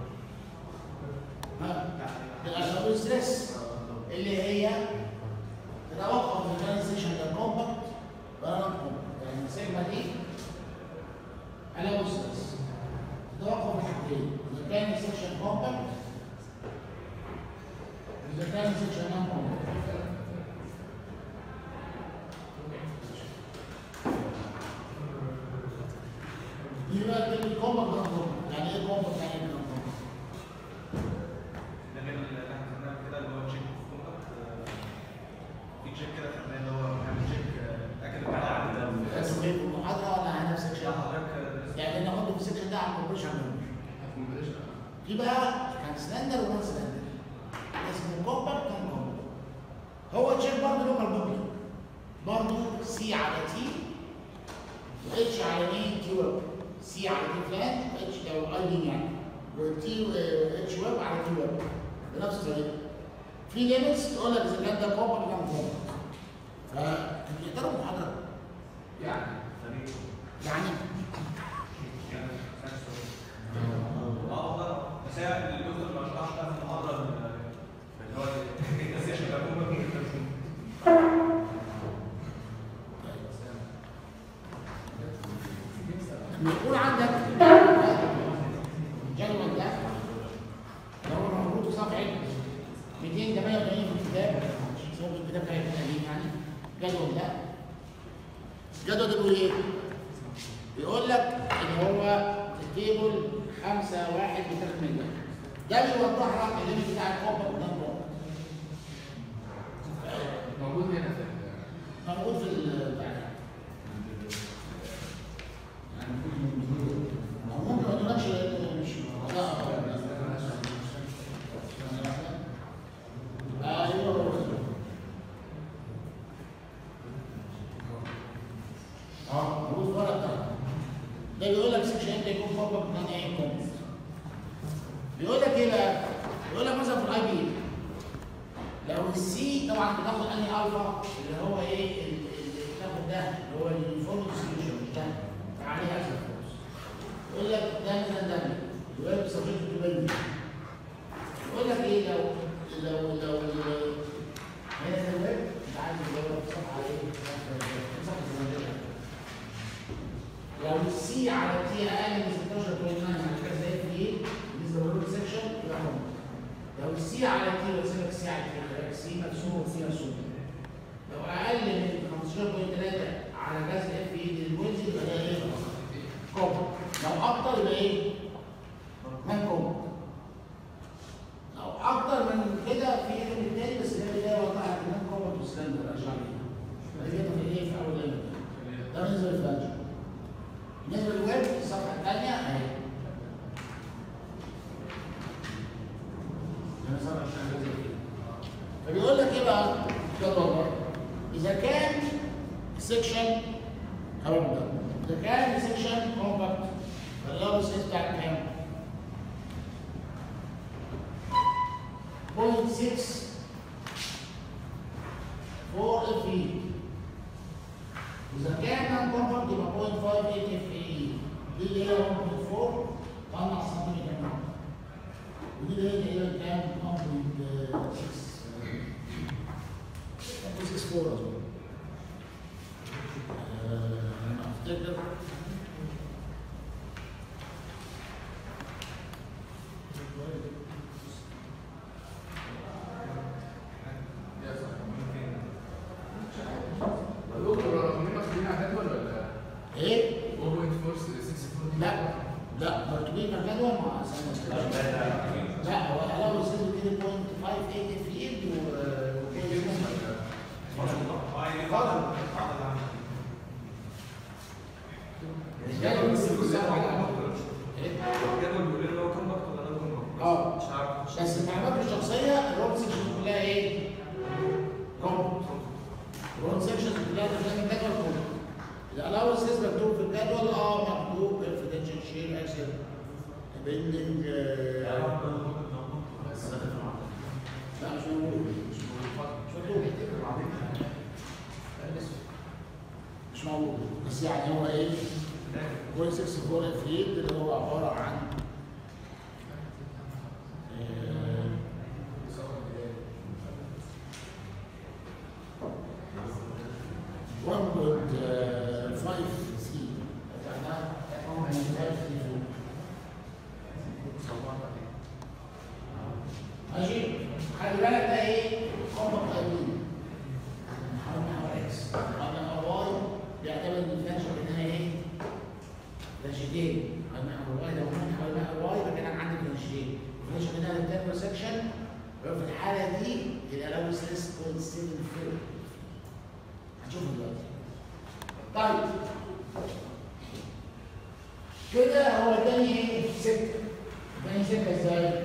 ها؟ الأسباب ستريس اللي هي تتوقف في الترانزيشن للكومباكت ولا نون كومباكت. يعني سيجما دي على ستريس تتوقف في حاجتين، إذا كان السكشن كومباكت إذا كان السكشن نون كومباكت. دي بقى كلمة كومباكت نون كومباكت. يعني إيه كومباكت؟ يعني إيه نون كومباكت؟ ده غير اللي احنا خدناه كده اللي هو تشيك كومباكت. في تشيك كده خدناه اللي هو بنعمل تشيك اكل البتاع. بس في المحاضرة ولا على نفس لا السكشن؟ حضرتك يعني ناخد في السكشن ده على الكومبريشن في بقى كان سلندر ونون سلندر اسمه كومباكت نون كومباكت. هو تشيك برضه لوكال بوكلت برضه سي على تي واتش على مين تي ويب. سي على تي فلان اتش لو اي دي يعني والتي اتش ويب على تي ويب بنفس الطريقه. في ليميتس تقول لك اذا كان ده كومباكت ولا نون كومباكت. فبيقدروا المحاضره يعني يعني اه والله بس هي الدكتور ما شرحش بقى في المحاضره اللي هو السيشن ده يكون عندك الجدول ده لو هو موجود في صفحه مئتين وثمانية وثمانين في الكتاب شوف الكتاب ده هيكون قديم يعني. الجدول ده الجدول ده بيقول ايه؟ بيقول لك ان هو التيبل خمسة واحد بثلاث ميجا. ده بيوضح لك الليمت بتاع الكومباكت وده موجود هنا في موجود في البتاع يعني ممكن ما تقولكش لانه مش ايوه اه موجود في ورقه بتاعتك. ده بيقول لك سكشن انت يكون فوقك من ايه كومباكت. بيقول لك ايه بقى؟ بيقول لك مثلا في الاي بي لو السي طبعا بتاخد انهي الفا اللي هو ايه اللي بتاخد ده اللي هو الفورم سوليوشن مش ده عليه اكثر فورس. يقول لك ده مثلا ده الويب سبجكت تو بيلد. يقول لك ايه لو لو لو هنا في الويب انت عايز تدور في صفحه ايه؟ صفحه الزمالك. لو السي على تي اقل من ستاشر فاصلة تسعة يعني كده زي في ايه؟ بالنسبه للويب سكشن يبقى هم. لو السي على تي وسيبك السي على تي السي مقسوم وسي مقسوم. لو اقل من خمستاشر فاصلة تلاتة على جذر اف اي للويلز يبقى ده ايه؟ كومباكت. لو اكتر يبقى ايه؟ مان كومباكت. لو اكتر من كده في علم التاني بس ده بدايه وضع مان كومباكت وسلندر ارجع ليها. ده كده في ايه؟ في اول علم ده بالنسبه للفلاش. بالنسبه للويب الصفحه الثانيه اهي. فبيقول لك ايه بقى؟ جدول اذا كان سيكشن هقول ده اذا كان سيكشن كومباكت فالار اس اس بتاعك كام؟ صفر فاصلة ستة فور اف اي. اذا كان نون كومباكت يبقى صفر فاصلة خمسة ثمانية اف اي. دي اللي هي واحد فاصلة أربعة طلع سنتيمتر. ودي اللي هي تقريبا كام؟ واحد فاصلة ستة ستة فور اظن. انا افتكر ايه؟ لا لا مرتبين الجدول مع لا هو علاوه السن تديني بوينت خمسة ثمانية في ايد و اه يعني بعض بعض الجدول بس بيقول الجدول بيقول لي هو كام ضغط ولا ده كام ضغط؟ اه مش عارف. بس المعلومات الشخصيه الروم سيكشن كلها ايه؟ كوم الروم سيكشن كلها تفهم الجدول كله. الالاونس مكتوب في الجدول اه مكتوب انفيدنشال شير اكسل بيندنج لا مش موجود مش موجود مش موجود بس يعني هو ايه؟ صفر ستة أربعة اف ثمانية اللي هو عباره عن واحد فاصلة خمسة سي ماشي خلي بالك ده ايه؟ كومباكت قليل حوالي محور اكس حوالي محور واي بيعتمد ان الفلاشه انها ايه؟ فلاشتين حوالي محور واي لو كان حوالي محور واي يبقى كان عندي فلاشتين الفلاشه منها للتاني سكشن يبقى في الحاله دي الالاوي ستريس بوينت سبعة فور هنشوفه دلوقتي. طيب كده هو اداني ايه؟ سكه اداني سكه ازاي؟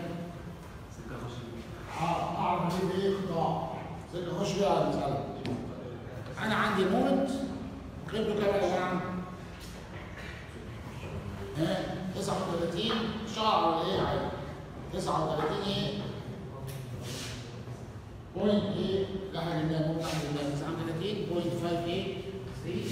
اه اعرف اجيب ايه؟ قطاع سكه اخش بيها على المساله. انا عندي مومنت قيمته كام يا جماعه؟ ها تسعة وثلاثين شعر ولا ايه عادي؟ تسعة وثلاثين ايه؟ بوينت ايه؟ لا احنا جبناها مومنت احنا جبناها تسعة وثلاثين بوينت خمسة ايه؟ ثلاثة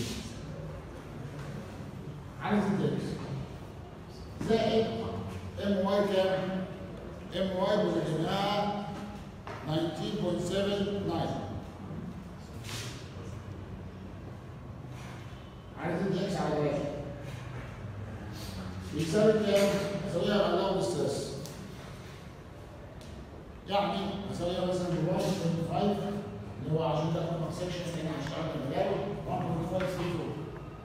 على الدرس زائد ام واي كام؟ ام واي بنجيبها تسعتاشر فاصلة سبعة تسعة عايز اكس على واحد بيساوي كام؟ اسويها على الاول ستريس يعني اسويها مثلا ب واحد فاصلة خمسة اللي هو عشان تاخد ماك سكشن هنا هشتغل بالمجال واحد فاصلة خمسة ثلاثة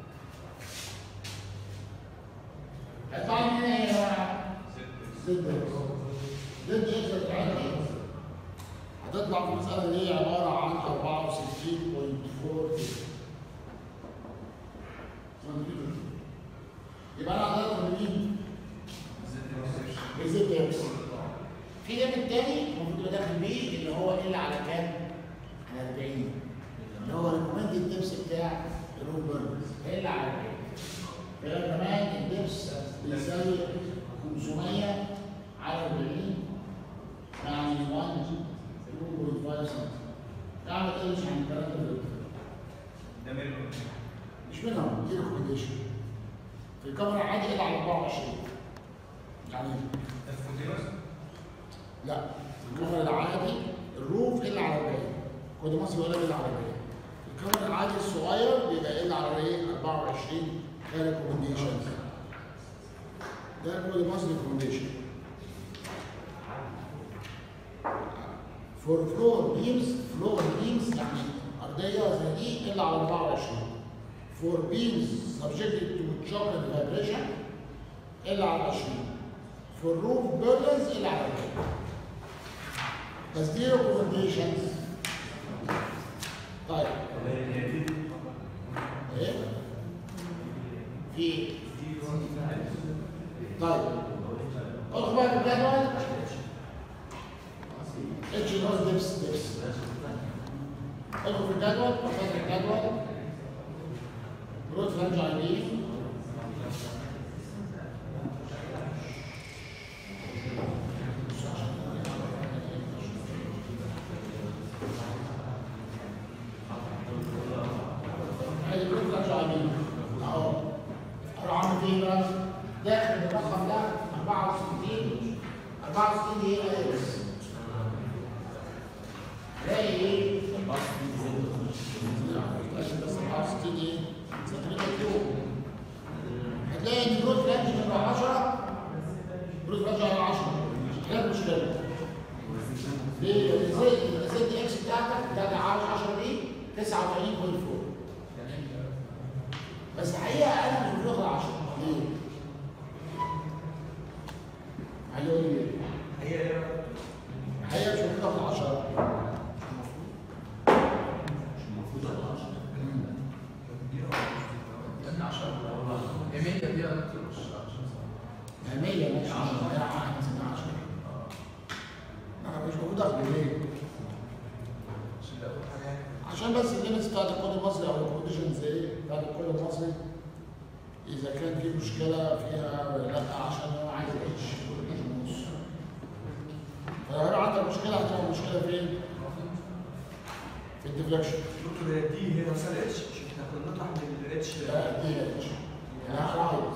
هيطلع لي هنا ايه يا جماعه؟ ستة زد اكس بتاعتي هتطلع في المساله اللي هي عباره عن أربعة وستين فاصلة أربعة يبقى انا هضرب مين؟ بزد اكس. في ليميت تاني المفروض يبقى داخل بيه اللي هو ال على كام؟ على أربعين اللي هو ريكومندد ديبس بتاع الروبر ال على أربعين. كده كمان الدبس بيساوي خمسمية على أربعين يعني واحد فاصلة خمسة سم. تعمل ايه مش عن الكلام ده ده منهم مش منهم دي ريكومنديشن. في الكاميرا عادي ال على أربعة وعشرين يعني الفوتينوس لا في الكاميرا العادي الروف ال على أربعين كود مصر ولا ال على أربعين. الكاميرا العادي الصغير بيبقى ال على ايه؟ أربعة وعشرين ده ريكومنديشن. ده كود مصر ريكومنديشن. فور فلور بيمز فلور بيمز يعني ارضيه زي دي ال على أربعة وعشرين. فور بيمز subjected to shock and vibration ال على عشرين. فور روف بيرنز ال على أربعين. بس دي ريكومنديشنز. طيب ايه؟ في طيب اخد بقى في الجدول اتش نوز دبس دبس ادخل في الجدول وفاز الجدول روت فلانج اي ادي روت فلانج اي اهو اروح عامل ايه بقى؟ داخل الرقم ده أربعة وستين أربعة وستين دي ايه بس تلاقي ايه؟ أربعة وستين ايه؟ سنتيمتر كيوب. هتلاقي ان الروت فلانج بتبقى عشرة الروت فلانج على عشرة ده مشكلة. ليه؟ الزد اكس بتاعتك بتاعت عشرة دي تسعة وثمانين فاصلة أربعة بس الحقيقة أنا مش بفضل عشرة ليه؟ هيقول لي هي ايه؟ ضغط ليه؟ عشان بس الليمتس بتاعت الكود المصري او الكونديشنز ايه بتاعت الكود المصري اذا كان في مشكله فيها ولا لا عشان هو عايز اتش ونص. فلو عندك مشكله هتبقى المشكله فين؟ في الديفلكشن. دكتور هي دي هي نفسها الاتش مش احنا كنا نطلع من الاتش لا دي اتش. لا رايت.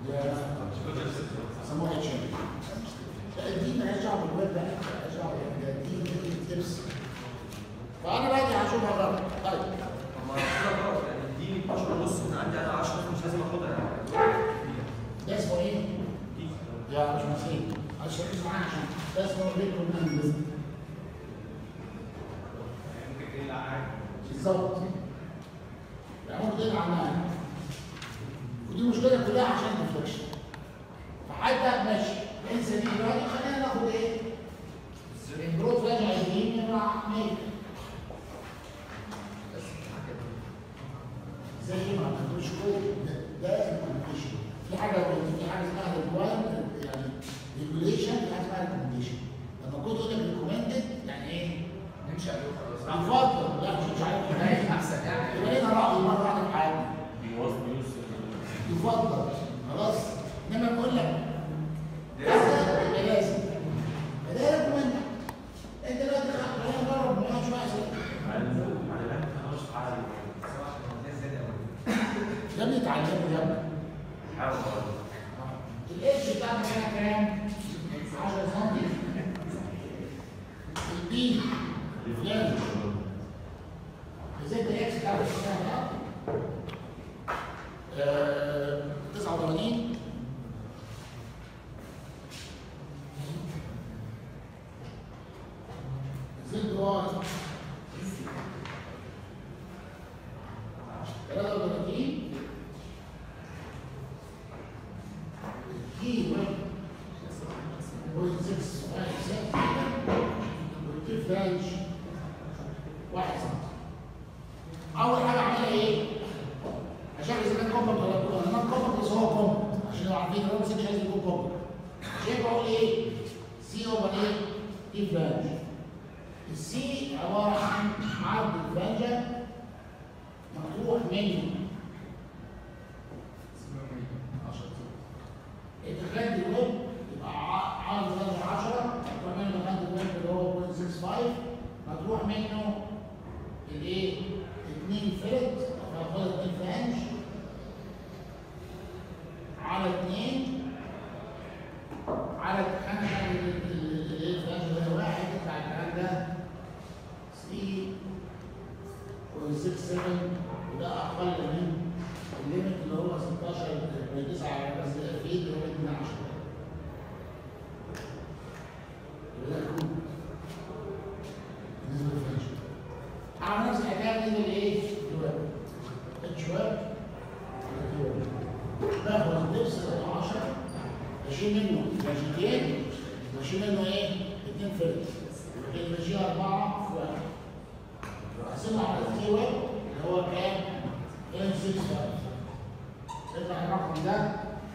سموها اتش. لا دي مالهاش دعوه بالويب بقى، مالهاش دعوه دي التبس. فانا بقى دي هشوفها غلط. طيب. طب ما كده غلط يعني دي اتناشر ونص من عندي انا عشرة مش لازم اخدها يعني. ده اسمه ايه؟ يا مش مسيح. عشان تركز معايا عشان ده اسمه ريكومندد. ممكن ايه العقل بالظبط. يعني ممكن تقلع عنها. ودي مشكله كلها عشان الديفلكشن. فحتى ماشي انسى دي دلوقتي خلينا ناخد ايه؟ الجروث راجع يمين مع ميل. زي ما عملتوش كود ده لازم كومبليشن. في حاجه في حاجه اسمها ريكوايرمنت يعني ريجوليشن، في حاجه اسمها ريكومنديشن. لما كنت اقول لك ريكومندد يعني ايه؟ نمشي عليه وخلاص. يفضل لا مش عارف ايه احسن يعني. يبقى لنا راي مره واحده في حياتنا. بيوصل بيوصل يفضل خلاص. انما بقول لك كذا يبقى لازم. فده ريكومندد. انت دلوقتي خلينا نجرب نقعد شويه اسئله. يا ابني اتعلموا يا ابني. حاول الاتش بتاعنا كان كام؟ عشرة سم. البي فلان زد اكس بتاعت السنه ده تسعة وثمانين زد واي ثلاثة وثلاثين كي بوينت ستة واحد سم والكيف رانش واحد سم. أول حاجة عملها إيه؟ عشان إذا كان كومباكت ولا كومباكت، أنا كومباكت بس هو كومباكت عشان لو عارفين الرام سكشن لازم يكون كومباكت. عشان بقول إيه؟ سي أوفر إيه؟ كيف رانش. السي عبارة عن عرض الفرنجة مفتوح منه الخد الويب يبقى عرض الفرنجة عشرة مفتوح منه الخد الويب اللي هو صفر فاصلة ستة خمسة مفتوح منه الايه؟ اتنين فلت فاخد اتنين فرنج على اتنين على خمسة الايه الفرنج ده واحد يطلع الكلام ده ثلاثة فاصلة ستة سبعة وده اقل من الليمت اللي هو ستاشر فاصلة تسعة بس في اللي هو اتنين عشرة. وده كود بالنسبه للفرنش. عمل نفس الحكايه بالنسبه لايه؟ الويب. اتش ويب باخد الدبس عشرة بشيل منه ماجيتين بشيل منه ايه؟ اتنين فلت. الماشين أربعة في واحد. وأقسمها على التي ويب اللي هو كام؟ إم ستة خمسة. يطلع الرقم ده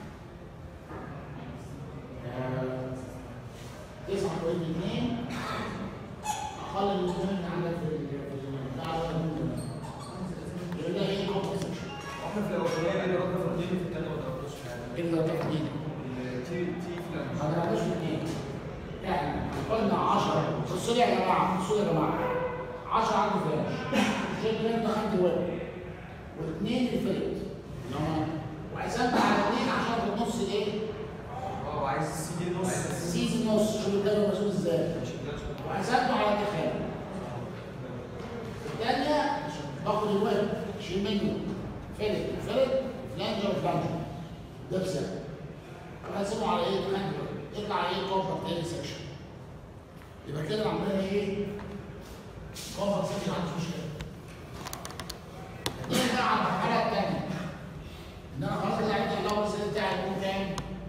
تسعة فاصلة اتنين أقل من الاثنين اللي عندك في البتاع ده يبقى ده إيه؟ كومبلكس سكشن. واحنا في الاولانيه اللي ردنا في الدين في الثانيه ما ضربناش في حاجه. إيه اللي ضربت اتنين؟ تي تي ما فلان ضربناش في اتنين. يعني قلنا عشرة بصوا لي يا جماعة بصوا لي يا جماعة عشرة عندي فلاش شلت منه دخلت الويب واثنين الفلت وقسمت على اثنين عشان في النص ايه؟ اه عايز السي دي نص سيز النص شوف الجدول مسؤول ازاي وقسمته على الدخان. الثانية باخد الويب اشيل منه فلت وفلت فلانجر وفلانجر ده بسبب وقسمه على ايه؟ دخان يطلع ايه؟ كومباكت تاني سكشن. يبقى كده عملنا ايه؟ كومباكت سكشن ما عنديش مشكله. نيجي بقى على الحاله الثانيه ان انا خلاص كده عرفت اللور سيل بتاعي يكون كام؟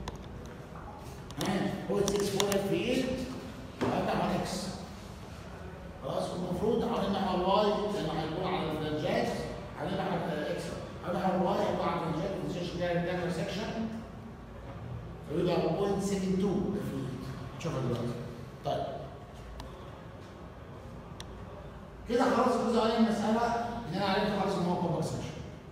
ها هو ستة فور اف ايه وابدا على اكس. خلاص المفروض حوالين على الواي لانه هيكون على الفلانجات حوالين على اكس حوالين على الواي هيكون على الفلانجات السيشن ده الداتا سكشن فيبقى صفر فاصلة سبعة اتنين ده فلويد. شوفها دلوقتي. طيب كده خلاص الجزء الاولاني من المساله ان انا عرفت خلاص ان هو كومباكت سكشن.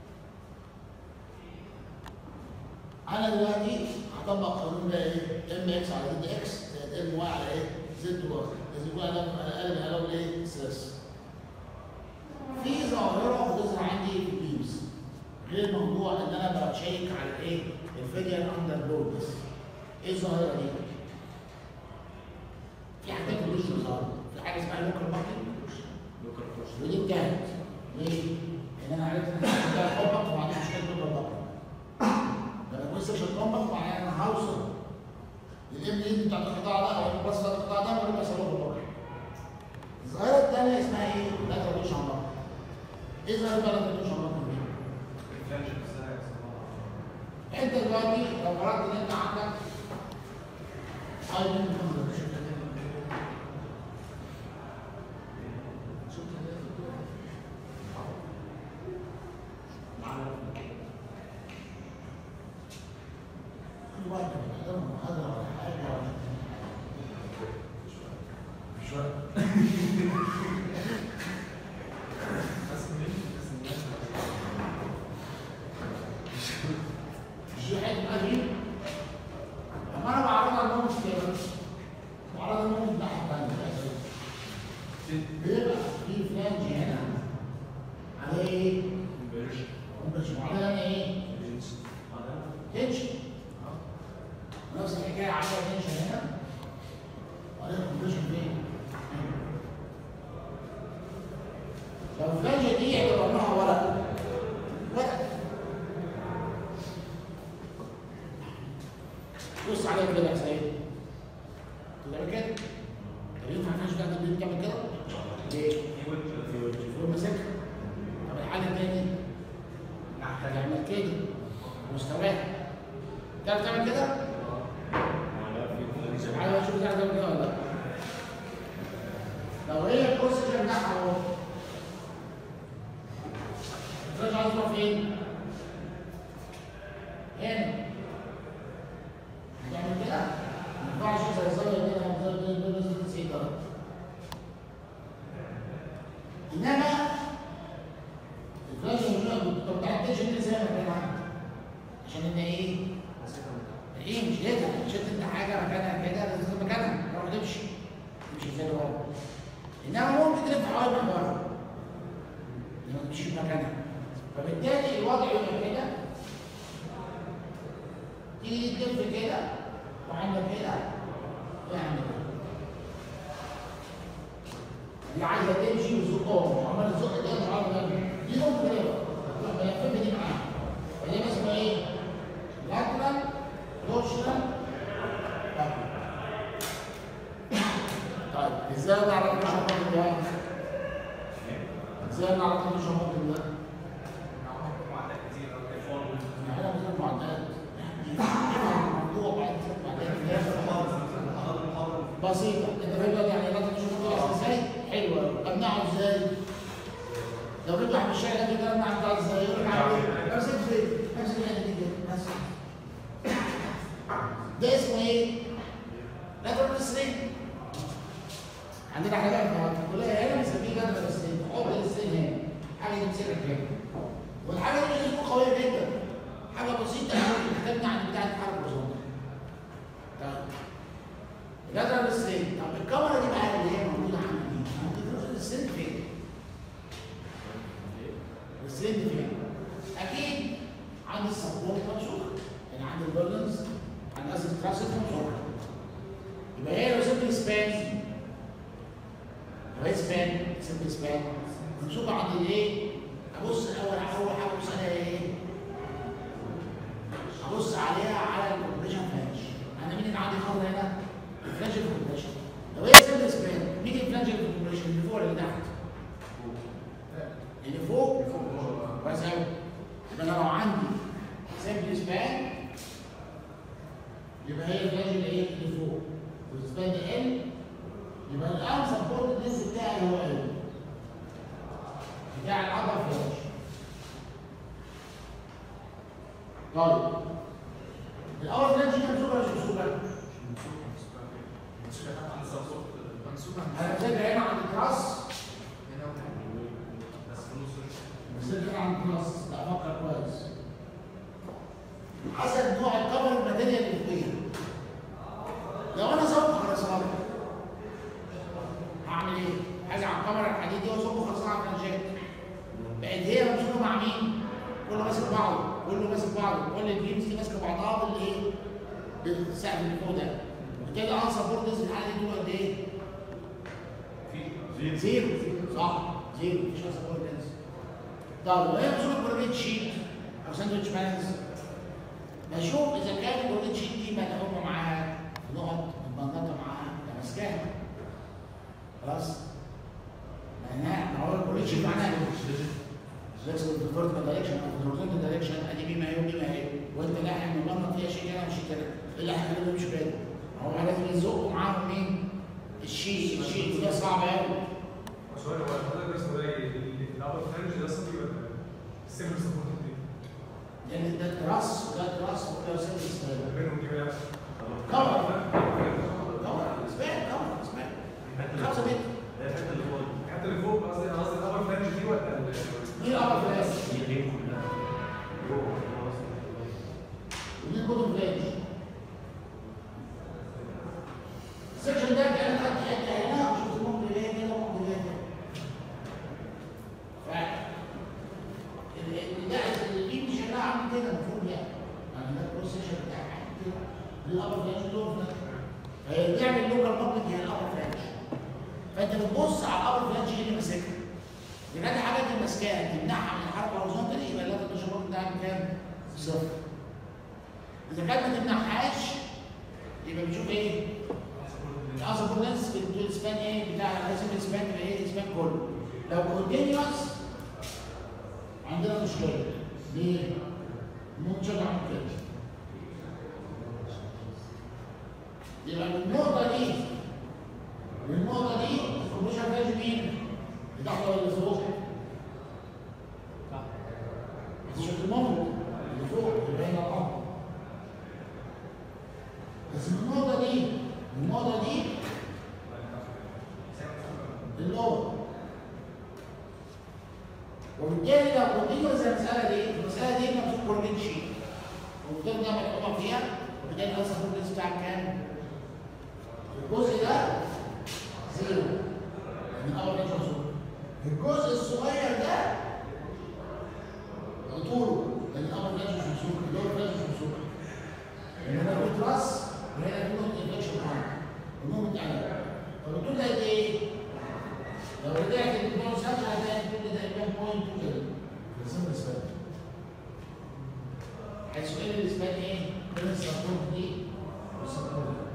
انا دلوقتي هطبق قانون بقى ايه؟ ام اكس على زد اكس زائد ام واي على ايه؟ زد واي. لازم يكون قلم قلم قلم ايه؟ ثلاثي. في ظاهره بتظهر عندي في البيمز غير الموضوع ان انا بشيك على ايه؟ الفيجر اندر لود بس. ايه الظاهره دي؟ في حاجات مش ظاهره، في حاجه اسمها لوكال ماركت ودي انتهت. ليه؟ لان انا عرفت ان ده كومباكت وما عنديش مشكله بالبقره. لما يكون سكشن كومباكت معناه ان انا هوصل للام دي بتاعت القطاع ده او الباص بتاعت القطاع ده من غير ما اسويه بالبقره. الظاهره الثانيه اسمها ايه؟ لا تردوش عن بقره. ايه الظاهره بقى لا تردوش عن بقره دي؟ انت دلوقتي لو فرضت ان انت عندك اي من بص عليها كده يا سيد. تبقى كده. طب ينفع ما ينفعش تعمل تعمل كده؟ ليه؟ في مسكها. طب الحل الثاني تعمل كده مستواها. تعرف تعمل كده؟ عايز اشوف تعرف تعمل كده ولا لا؟ لو هي البوزيشن بتاعها اهو. الفلاش عايز تروح فين؟ هنا. هتعمل كده؟ ما ينفعش زي الزاويه كده هتزود تسعين درجه. انما الفلاش مش ما بتعديش انت زي ما كان عندك. عشان ان ايه؟ ايه مش كده؟ شلت انت حاجه مكانها كده لازم تاخد مكانها، ما تمشي. تمشي زي الورق. انما ممكن تلف حوالي من بره. لما تمشي في مكانها. فبالتالي الوضع يبقى كده. تيجي تلف كده وعندك كده يعني دي عايزه تمشي وتزقهم عمال تزق كده مش عارف دي ممكن كده تروح ملفه دي معاها فدي اسمها ايه؟ لاترال تورشنال طيب ازاي نعرف مش هنحط ده؟ ازاي نعرف مش هنحط ده؟ معدات كتير احنا بنعمل معدات الموضوع بسيطة، انت فاهم دلوقتي يعني لازم تشوف الموضوع ازاي؟ حلوة، امنعه ازاي؟ لو جبت واحد من الشارع كده امنعه بتاعه ازاي؟ يقول لك عامل ايه؟ امسك فين؟ امسك الحته دي كده، بس. ده اسمه ايه؟ لاترال ريسترين. عندنا احنا بقى في الكلية هنا بنسميه لاترال ريسترين، حط الريسترين هنا، حاجة تمسكها كده. والحاجة دي مش تكون قوية جدا. حاجة بسيطة قوي تمنع عن بتاعة الحركة الوزنية. طيب. اللاترال ريسترين، طب الكاميرا دي بقى اللي هي موجودة عندي دي، موجودة الريسترين فين؟ الريسترين فين؟ أكيد عند السبورت ممسوكة، يعني عند البالانس، عند قصد التراسيت ممسوكة. يبقى هي لو سمبل سبان، لو هي سبان، سمبل سبان، ممسوكة عند الإيه؟ أبص أول أول حاجة أبص عليها إيه؟ ابص عليها على الكومبريشن فلاش. انا مين اللي عندي خط هنا؟ الفلاش الكومبريشن. لو هي سيمبل سبان مين الفلاش الكومبريشن اللي فوق ولا اللي تحت؟ اللي فوق كويس قوي. يبقى انا لو عندي سيمبل سبان يبقى هي الفلاش اللي ايه؟ اللي فوق. والسبان ده ال يبقى الان سبورت النس بتاعي هو ال بتاع العضله فلاش. طيب الأول فلاش دي منسوبة ولا مش منسوبة؟ منسوبة. أنا بذاكر هنا عند التراس بس كده عن كلاس، لا افكر كويس. حسب نوع الكفر الماتيريال اللي فيه. لو انا صوب خرسانه هعمل ايه؟ هاجي على الكاميرا الحديديه واصب خرسانه على الفرنشات. بقت هي ممسوكه مع مين؟ كله ماسك بعضه، كله ماسك بعضه، كل البيمز دي ماسكه بعضها بالايه؟ بالسقف اللي فوق ده. وبالتالي انسر بوردز الحاله دي طوله قد ايه؟ زيرو. زيرو صح، زيرو مفيش انسر بوردز. طب لو هي ممسوكه كورنيت شيت او ساندوتش بانز، بشوف اذا كان الكورنيت شيت دي مدعومه معاها نقط متبنطه معاها ماسكاها. خلاص؟ معناها ما هو الكورنيت شيت معناها فليكسبل في الفيرتيكال دايركشن او في الهوريزونتال دايركشن، ادي بيما هي وبيما هي، وانت لاحق مبنط فيها شيء كده وشيء كده، ايه اللي هيخليه يمشي كده؟ هو لازم يزقوا معاهم مين؟ الشيء، الشيء ده صعب قوي. سؤال هو حضرتك اسمه ده ايه؟ الابر فرنج ده صفي ولا السيمبل سبورت دي؟ لان ده تراس وده تراس وده سيمبل بينهم دي بقى كفر كفر اسمها كفر اسمها خمسة متر. الحته اللي فوق دي. الحته اللي فوق قصدي قصدي الابر فرنج دي ولا مين الابر فلاش؟ هي دي كلها. جوه خلاص. ومين البوتوم فلاش؟ السكشن ده كان خدت حته هنا وشفت ممكن جاي كده وممكن جاي كده. ف ده البيم دي شكلها عامل كده المفروض يعني. يعني ده الكروس سكشن بتاعك عامل كده. الابر فلاش اللور ده. فيعمل لوكال ماركت هي الابر فلاش. فانت بتبص على الابر فلاش ايه اللي ماسكها. يبقى دي حاجات اللي ماسكاها تمنعها من الحركه هوريزونتالي يبقى اللاتر تشابك بتاعك كام؟ صفر. اذا كانت ما تمنعهاش يبقى بنشوف ايه؟ الانسر بوردنس بالسبان ايه بتاع لازم السبان يبقى ايه؟ السبان كله. لو كونتينيوس عندنا مشكله. ليه؟ ممكن نعمل كده. يبقى من النقطه دي للنقطه دي الكومبريشن فلاش مين؟ اللي تحت ولا اللي فوق؟ مش المومنت اللي فوق اللي هنا الامر. بس من النقطه دي من النقطه دي للور. وبالتالي لو كونتينيوس زي المساله دي، المساله دي ممسوك كورنيت شيت. وبالتالي ده ملحوظه فيها، وبالتالي الانسر بوردنس بتاعك كام؟ الجزء ده زيرو من اول ما تشوفه. الجزء الصغير ده طوله لان اول فلاش مش مسوق، اللور فلاش مش مسوق. هنا في راس وهنا في نقطه انفكشن معاك. المهم تعالى. طب الطول ده قد ايه؟ لو رجعت للبون ساتش هتلاقي الطول ده تقريبا بوينت تو كده. بس هو الاسبان. حيث ان الاسبان ايه؟ بين السبورت دي والسبورت دي.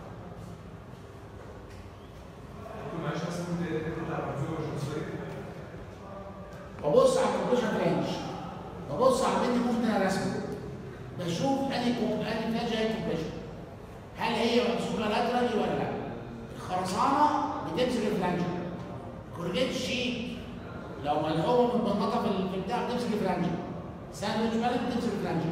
معلش بس ممكن تطلع منظور شخصيه. ببص على الكومبريشن فلاش. ببص على البنت ممكن انا رسمه. بشوف انهي كوم انهي فلاش هي كومبريشن. هل هي ممسوكه لاترالي ولا لا؟ الخرسانه بتمسك الفلانجه. كورجيت شيت لو ملحومه متبنطه في البتاع بتمسك الفلانجه. ساندوتش بالك بتمسك الفلانجه.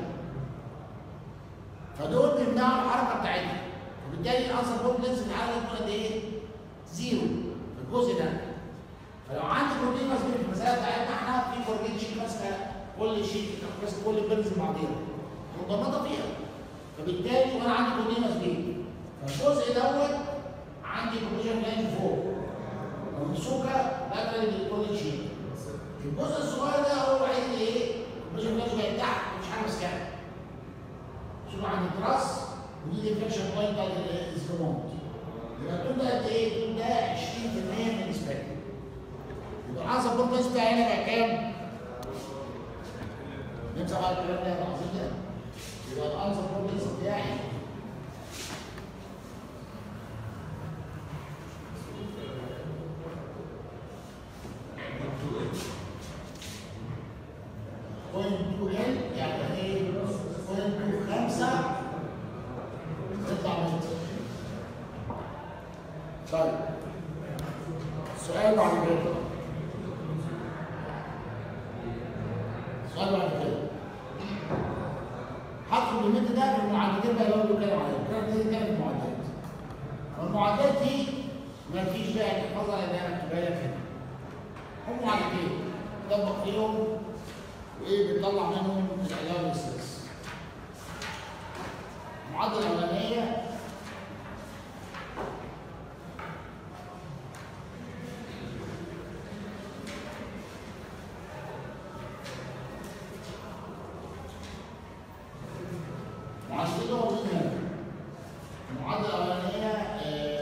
فدول بيمنعوا الحركه بتاعتها. وبالتالي الانسر بوردنس في الحاله دي قد ايه؟ زيرو في الجزء ده. فلو عندي كونتينوس في المساله بتاعتنا احنا في كورجيت شيت ماسكه كل شيء ماسكه كل البيرز بعضيها متبنطه فيها. فبالتالي وانا عندي كونتينوس بيه. فالجزء دوت عندي كومبريشن فلاش فوق. وممسوكه لاترال للكورجيت شيت. الجزء الصغير ده هو الوحيد اللي ايه؟ كومبريشن فلاش بقت تحت مش حاجه ماسكاها. شوف عند التراس ودي الانفكشن بوينت بتاعت الاسكومونت. يبقى الطول ده قد ايه؟ الطول ده عشرين بالمية من الاسبان. يبقى الانسر بوردنس بتاعي هنا بقى كام؟ نمسح بقى الكلام ده العظيم ده. يبقى الانسر بوردنس بتاعي بوينت تو ال يعني ايه؟ بوينت تو خمسة تطلع متر. طيب السؤال بعد كده السؤال بعد كده هدخل المتر ده في المعدات بقى اللي هو بيتكلم عليها، كده بنتكلم في المعدات. والمعدات دي ما فيش بقى نحفظها لان انا مكتوبها لك هنا. هم معدتين طبق فيهم وايه بتطلع منهم العلاوه والستريس. المعادله الاولانيه معادلته هنا. المعادله الاولانيه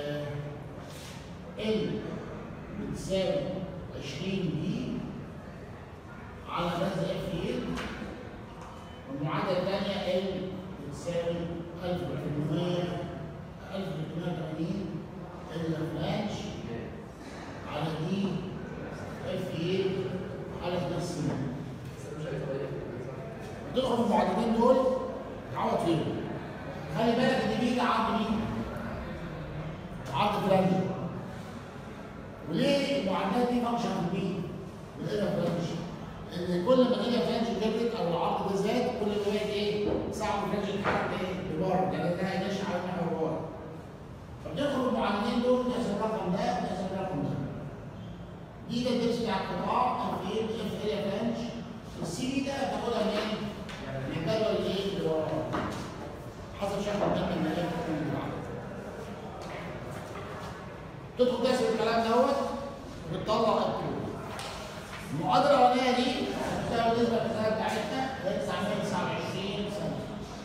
ال بتساوي عشرين دي على ماذا اف يل، والمعادله الثانيه ال بتساوي ألف وثمانمائة ألف وثلاثمائة وثمانين ال فلانش على دي اف يل على نفس السنه. تدخل المعادلتين دول تعوض فيهم. خلي بالك ان دي عرض مين؟ عرض فلانش. وليه المعادلات دي فانكشن في مين؟ الإيرا فلانش. ان كل ما الإيرا فلانش كبرت او العرض ده زاد كل ما بقت ايه؟ صعب الفلانش يتحرك ايه؟ لبره لانها هينشأ على الناحيه لبره. فبتدخل المعادلتين دول تحسب الرقم ده وتحسب الرقم ده. دي ده الدرس بتاع القطاع اف ايه اف إيرا فلانش. السي ده تاخدها منين؟ من الجدول الايه؟ اللي وراه. حسب شكل الدم الماليه بتكون المعادله. تدخل تحسب الكلام دوت وبتطلع الطول. المعادله الاولانيه دي هتساوي نسبه الكثافه بتاعتنا هي تسعمائة وتسعة وعشرين سنه.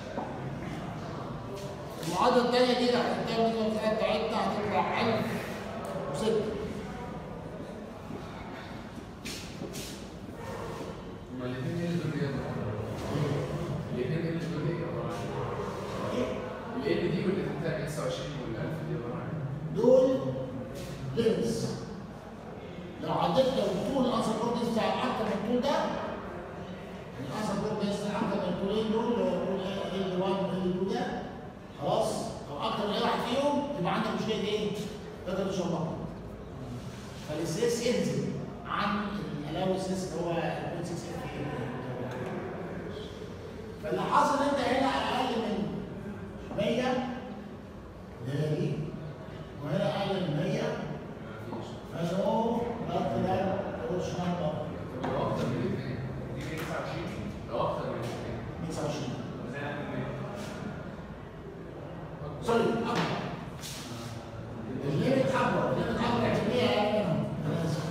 المعادله الثانيه دي هتساوي نسبه الكثافه بتاعتنا هتطلع ألف وستة. هما الاثنين ايه اللي دول ايه؟ الاثنين ايه اللي دول ايه؟ ال دي والاثنين بتاع تسعة وعشرين والألف دي عباره عن ايه؟ دول لينس. لو عديت لو طول الانسر كوردينس بتاع اكتر من الطول ده، الانسر كوردينس اكتر من الطولين دول اللي هو الطول ال واحد وال اتنين ده خلاص، او اكتر من اي واحد فيهم يبقى عندك مشكله ايه؟ تقدر تشرب بطل. فالسيس ينزل عن الالاو سيس اللي هو صفر فاصلة ستة. فاللي حاصل انت هنا اقل من مية اللي هي دي، وهنا اقل من مية فنو مثلا قرش نمبر لو اكتر من الاثنين دي تسعة وعشرين لو اكتر من الاثنين تسعة وعشرين زي ما سوري اكبر. الليمت اكبر، الليمت اكبر اعتبريها اقل منهم. انا اسف.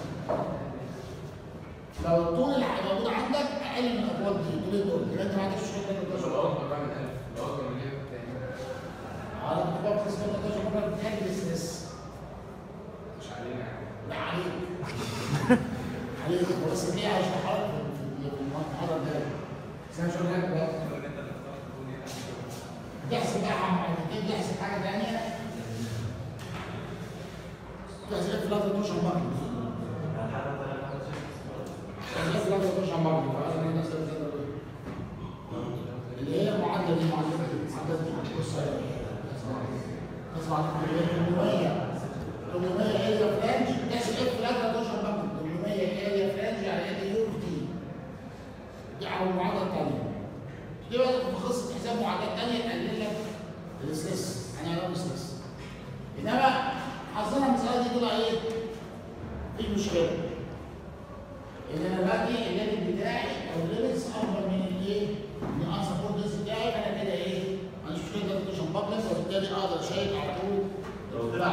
لو الطول اللي موجود عندك اقل من الاطوال دي، الطولين دول يبقى انت ما عندكش مشكله لو تقدر اكبر بقى من ألف لو اكبر من الليمت الثاني على اطوال تسعة عشر مره بتحتاج الاسترس. مش علينا يعني. لا عليك. عليك بس دي هشرحها لك في المحاضره الجايه. بس انا مش هقول لك دلوقتي. تحسب بقى معادلتين، تحسب حاجه ثانيه. تحسب في ثلاثة عشر مره. تحسب في ثلاثة عشر مره، فانا الناس اللي هي المعادله دي معادله معادله بص اسمع ثمانمائة ثمانمائة هي فرنش تحسب اف ثلاثة عشر مره. ثمانمائة هي فرنش على يد يو تي. دي على المعادله الثانيه. دي بقى في قصه حساب معادلات ثانيه تقلل لك الاسترس، انا علاوه الاسترس. انما حظنا المساله دي طلع ايه؟ في مشكله. ان انا باجي الليمت بتاعي او الليمتس اكبر من الايه؟ من الانسر كوردينس بتاعي، فانا كده ايه؟ ما عنديش مشكله ده تكون بابلس، وبالتالي اقدر اشيك على طول. لو طلع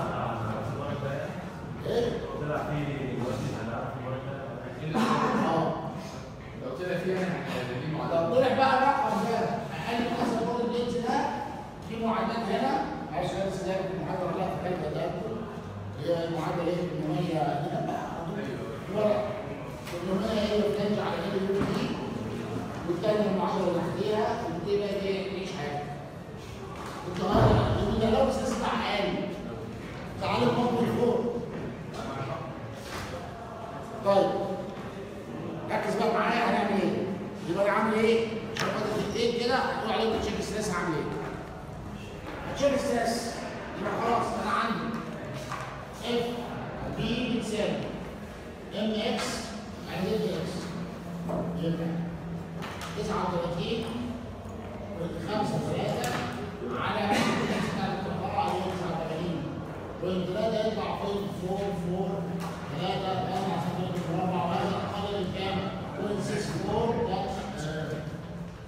ايه؟ لو طلع فيه وزن هنعرف المرة اه لو طلع فيها يعني دي معادله. لو طلع بقى الرقم ده اقل من الانسر كوردينس ده، في معادلات هنا عايز بس ده المعادله كلها في الكلمه ده هي المعادله ايه؟ ثمانمائة هنا بقى على طول ورق. ثمانمائة هي بترجع على ال يو دي، والثانيه المعادله اللي تحتيها ودي بقى ايه؟ تعيش حياتك. التغير لو بس تسمع اقل تعالوا نقول فوق. طيب ركز بقى معايا هنعمل ايه؟ يبقى عامل ايه؟ عشان خاطر الاثنين كده هتقول عليهم تشيك ستريس عامل ايه؟ هتشيك ستريس يبقى خلاص انا عندي اف بي بتساوي ام اكس على زد اكس يبقى تسعة وثلاثين خمسة ثلاثة على اكس بتاع القطاع اللي هي تسعة وثمانين بوينت ثلاثة يطلع بوينت فور فور ثلاثة أربعة صفر مربع، وهذا أقل من كام؟ بوينت ستة فور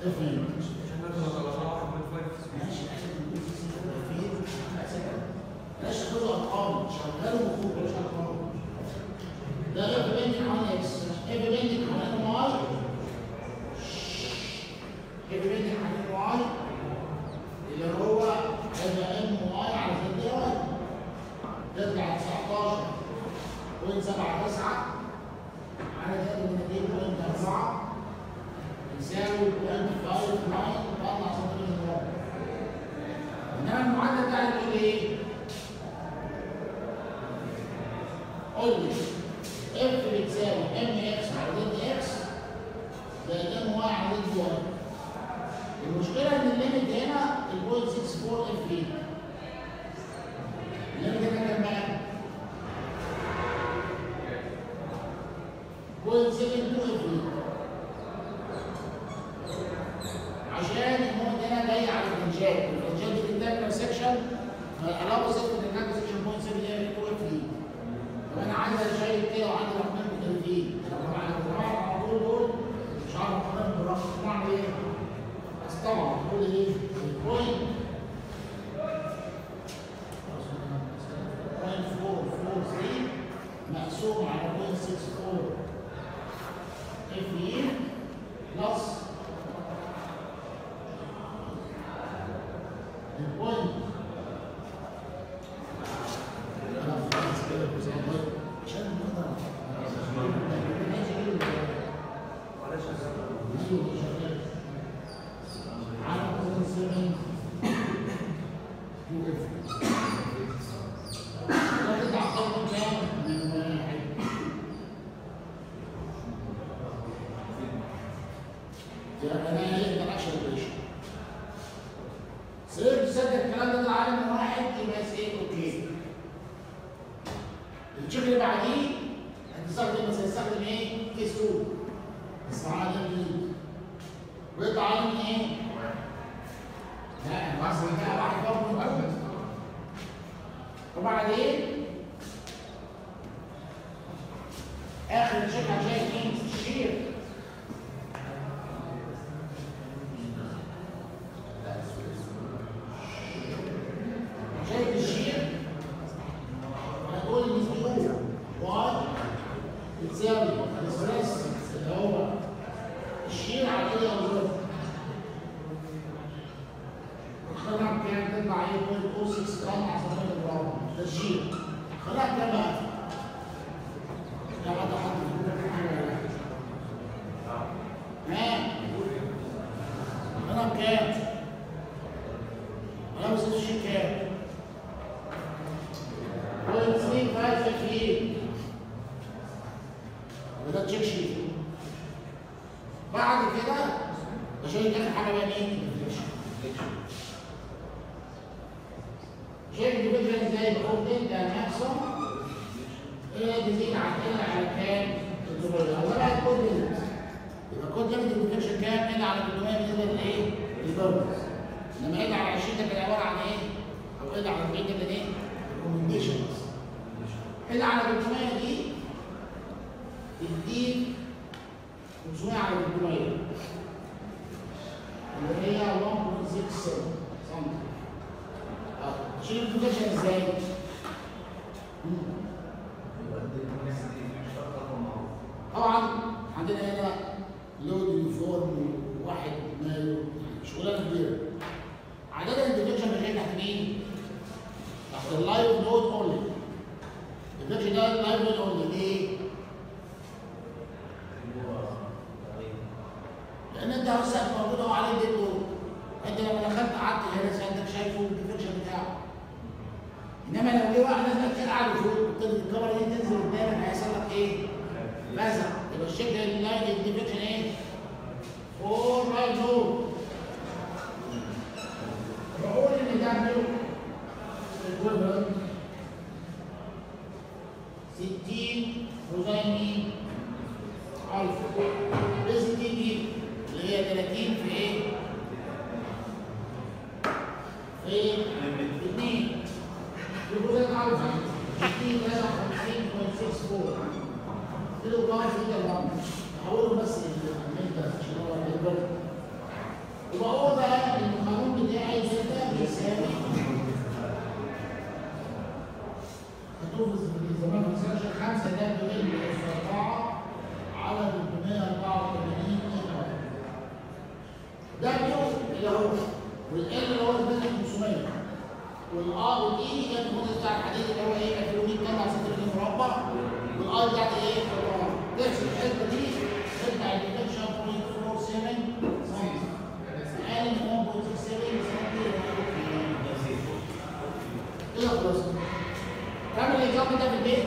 فين؟ عشان نقدر نطلع واحد من خمسة. ماشي عشان نقول فين؟ بلاش تاخدوا ارقام، شغلوا مخكم مش ارقام. ده اف بيندنج على اكس، اف بيندنج على ام واي، اف بيندنج على ام واي اللي هو هيبقى ام واي على زد واي تطلع تسعتاشر بوينت سبعة تسعة على زائد اتنين بوينت أربعة يساوي بوينت خمسة تسعة طلع سنتيمتر مربع. انما المعادله بتاعتي بتقول ايه؟ قول لي اف بتساوي ام اكس على زد اكس زائد ام واي على زد واي. المشكله ان الليميت هنا البوينت ستة أربعة اف ايه. الليميت هنا كام بقى؟ بوينت سبعة اتنين اف ايه. عشان النوت هنا جاي على الفرنشات، الفرنشات دي بتتاكل سكشن فالعلاقه ست بتتاكل سكشن بوينت سبعة اتنين اف ايه. طب انا عندي شايل كده وعندي رقمين مختلفين، طبعا انا الجماعه على طول دول مش عارف اقارن بالرقم، اعمل ايه؟ بس طبعا بقول ايه؟ البوينت بوينت أربعة أربعة ثلاثة مقسوم على بوينت ستة أربعة اف اي بلس البوينت عشان نقدر على بوينت سبعة يو اف ده تطلع خط كام من واحد يبقى انا ايه ده اكشن ريشيو سير تصدق الكلام ده طلع من واحد يبقى ايه اوكي. التشيك اللي بعديه هتستخدم مثلا هتستخدم ايه؟ كيس اتنين اسمها ده جديد ويطلع عليه من ايه؟ لا بس بقى واحد برضه وبعدين اخر تشيك هتلاقي ايه؟ الشير شايف الشير هتقول ان في واي بتساوي الستريس اللي هو الشير على ايه وظيفه خلينا كام تطلع ايه بوينت صفر ستة طن على سنتيمتر مربع ده الشير. خلينا كام بقى؟ يا حد حد ها خلينا كام؟ انا بس الشير كام؟ بوينت اتنين خمسة اف وده تشيك شيت. بعد كده بشيل اخر حاجه بقى مين؟ شيل الديفيجن ازاي؟ بقول ده ماكسيمم ايه بيزيد عن ال على كام؟ ثلاثمية. هو بقى الكود ليميت يبقى الكود ليميت الديفيجن كام؟ ال على ثلاثمية بالنسبه لايه؟ للبرنس. لما ال على عشرين ده كان عباره عن ايه؟ او ال على أربعين ده كان ايه؟ ريكومنديشنز. ال على ثلاثمية دي تديك خمسمية على ثلاثمية اللي هي واحد فاصلة ستة سم. تشيل البوزيشن ازاي؟ طبعا عندنا هنا لود يونيفورم واحد ماله شغلانه كبيره. عاده الديفكشن بيجي تحت مين؟ تحت اللايف لود اونلي. الديفكشن ده اللايف لود اونلي ليه؟ لان انت وسعت موجود اهو عليه ديد لود. انت لما دخلت قعدت هنا ساعتك شايفه الديفكشن بتاعه. انما لو جه واحد لازم تقعد فوق وتبتدي الكاميرا دي تنزل قدامك هيحصل لك ايه؟ لزق. يبقى الشكل اللايف الديفكشن ايه؟ فور لايف لود. بقول ان ده له الجبر ستين كوزين مين؟ ألف. ب ستين دي اللي هي تلاتين في ايه؟ في اتنين. الكوزين ألف ستين تلاتة وخمسين فاصلة ستة أربعة. كيلو جرام في ده جرام. هقوله بس للمنتج عشان هو البرد. يبقى هو ده القانون بتاعي زيتا بيساوي مكتوب في زمان في سيرش خمسة ده بيقل اس أربعة على ثلاثمية وأربعة وثمانين ده بيو اللي هو والال اللي هو البنك خمسمية والار والاي كان الموديل بتاع الحديد اللي هو ايه كيلومتر طن على سنتيمتر مربع والاي بتاعت ايه؟ تحسب الحته دي تطلع الديتكشن بوينت أربعة وأربعين اقل من واحد فاصلة ستة سبعة كده خلاص. كمل الاجابه ده في البيت.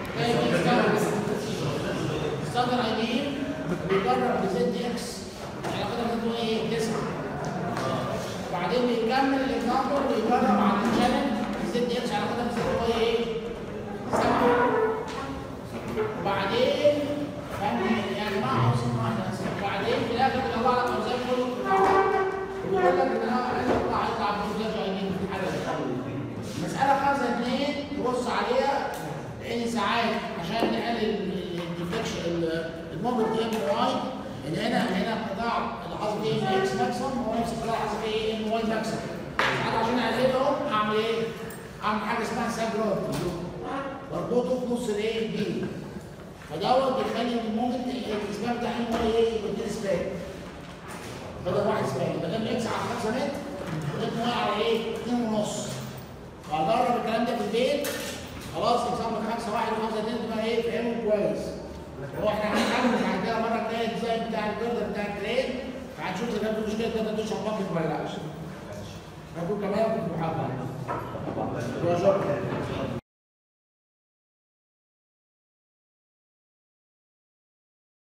استخدم اي بي بيجرب بزد اكس على قدر ما ايه تسعة وبعدين بيكمل الاكزامبل ويجرب على الشانل بزد اكس على قدر ما هو ايه سبعة وبعدين فاهم يعني ما اوصل واحده وبعدين في الاخر بيطلع لك اوزان كله ويقول لك ان انا عايز اطلع اطلع بوزان جايين في الحاله دي. مساله خمسة اتنين تبص عليها لان ساعات عشان نقلل الديفليكشن المومنت دي ام واي ان هنا هنا قطاع اللي حاصل فيه ام اكس ماكسيمم هو نفس القطاع اللي حاصل فيه ام واي ماكسيمم. ساعات عشان اقللهم اعمل ايه؟ اعمل حاجه اسمها ساجراد بربطه في نص الايه بي فدوت بيخلي المومنت الاسبان بتاعي هو ايه؟ يبقى اتنين اسبان بدل واحد اسبان يبقى ده اكس على خمسة متر وده واي على ايه؟ اتنين ونص. فهجرب الكلام ده في البيت خلاص اكزامبل خمسة واحد وخمسة اتنين تبقى ايه؟ فهمه كويس. هو احنا هنتعلم بعد كده المره الجايه الديزاين بتاع الجردر بتاع الكرين فهنشوف اذا كان في مشكله تقدر تشرح باكت ولا لا. هكون كمان في المحاضره. شكرا.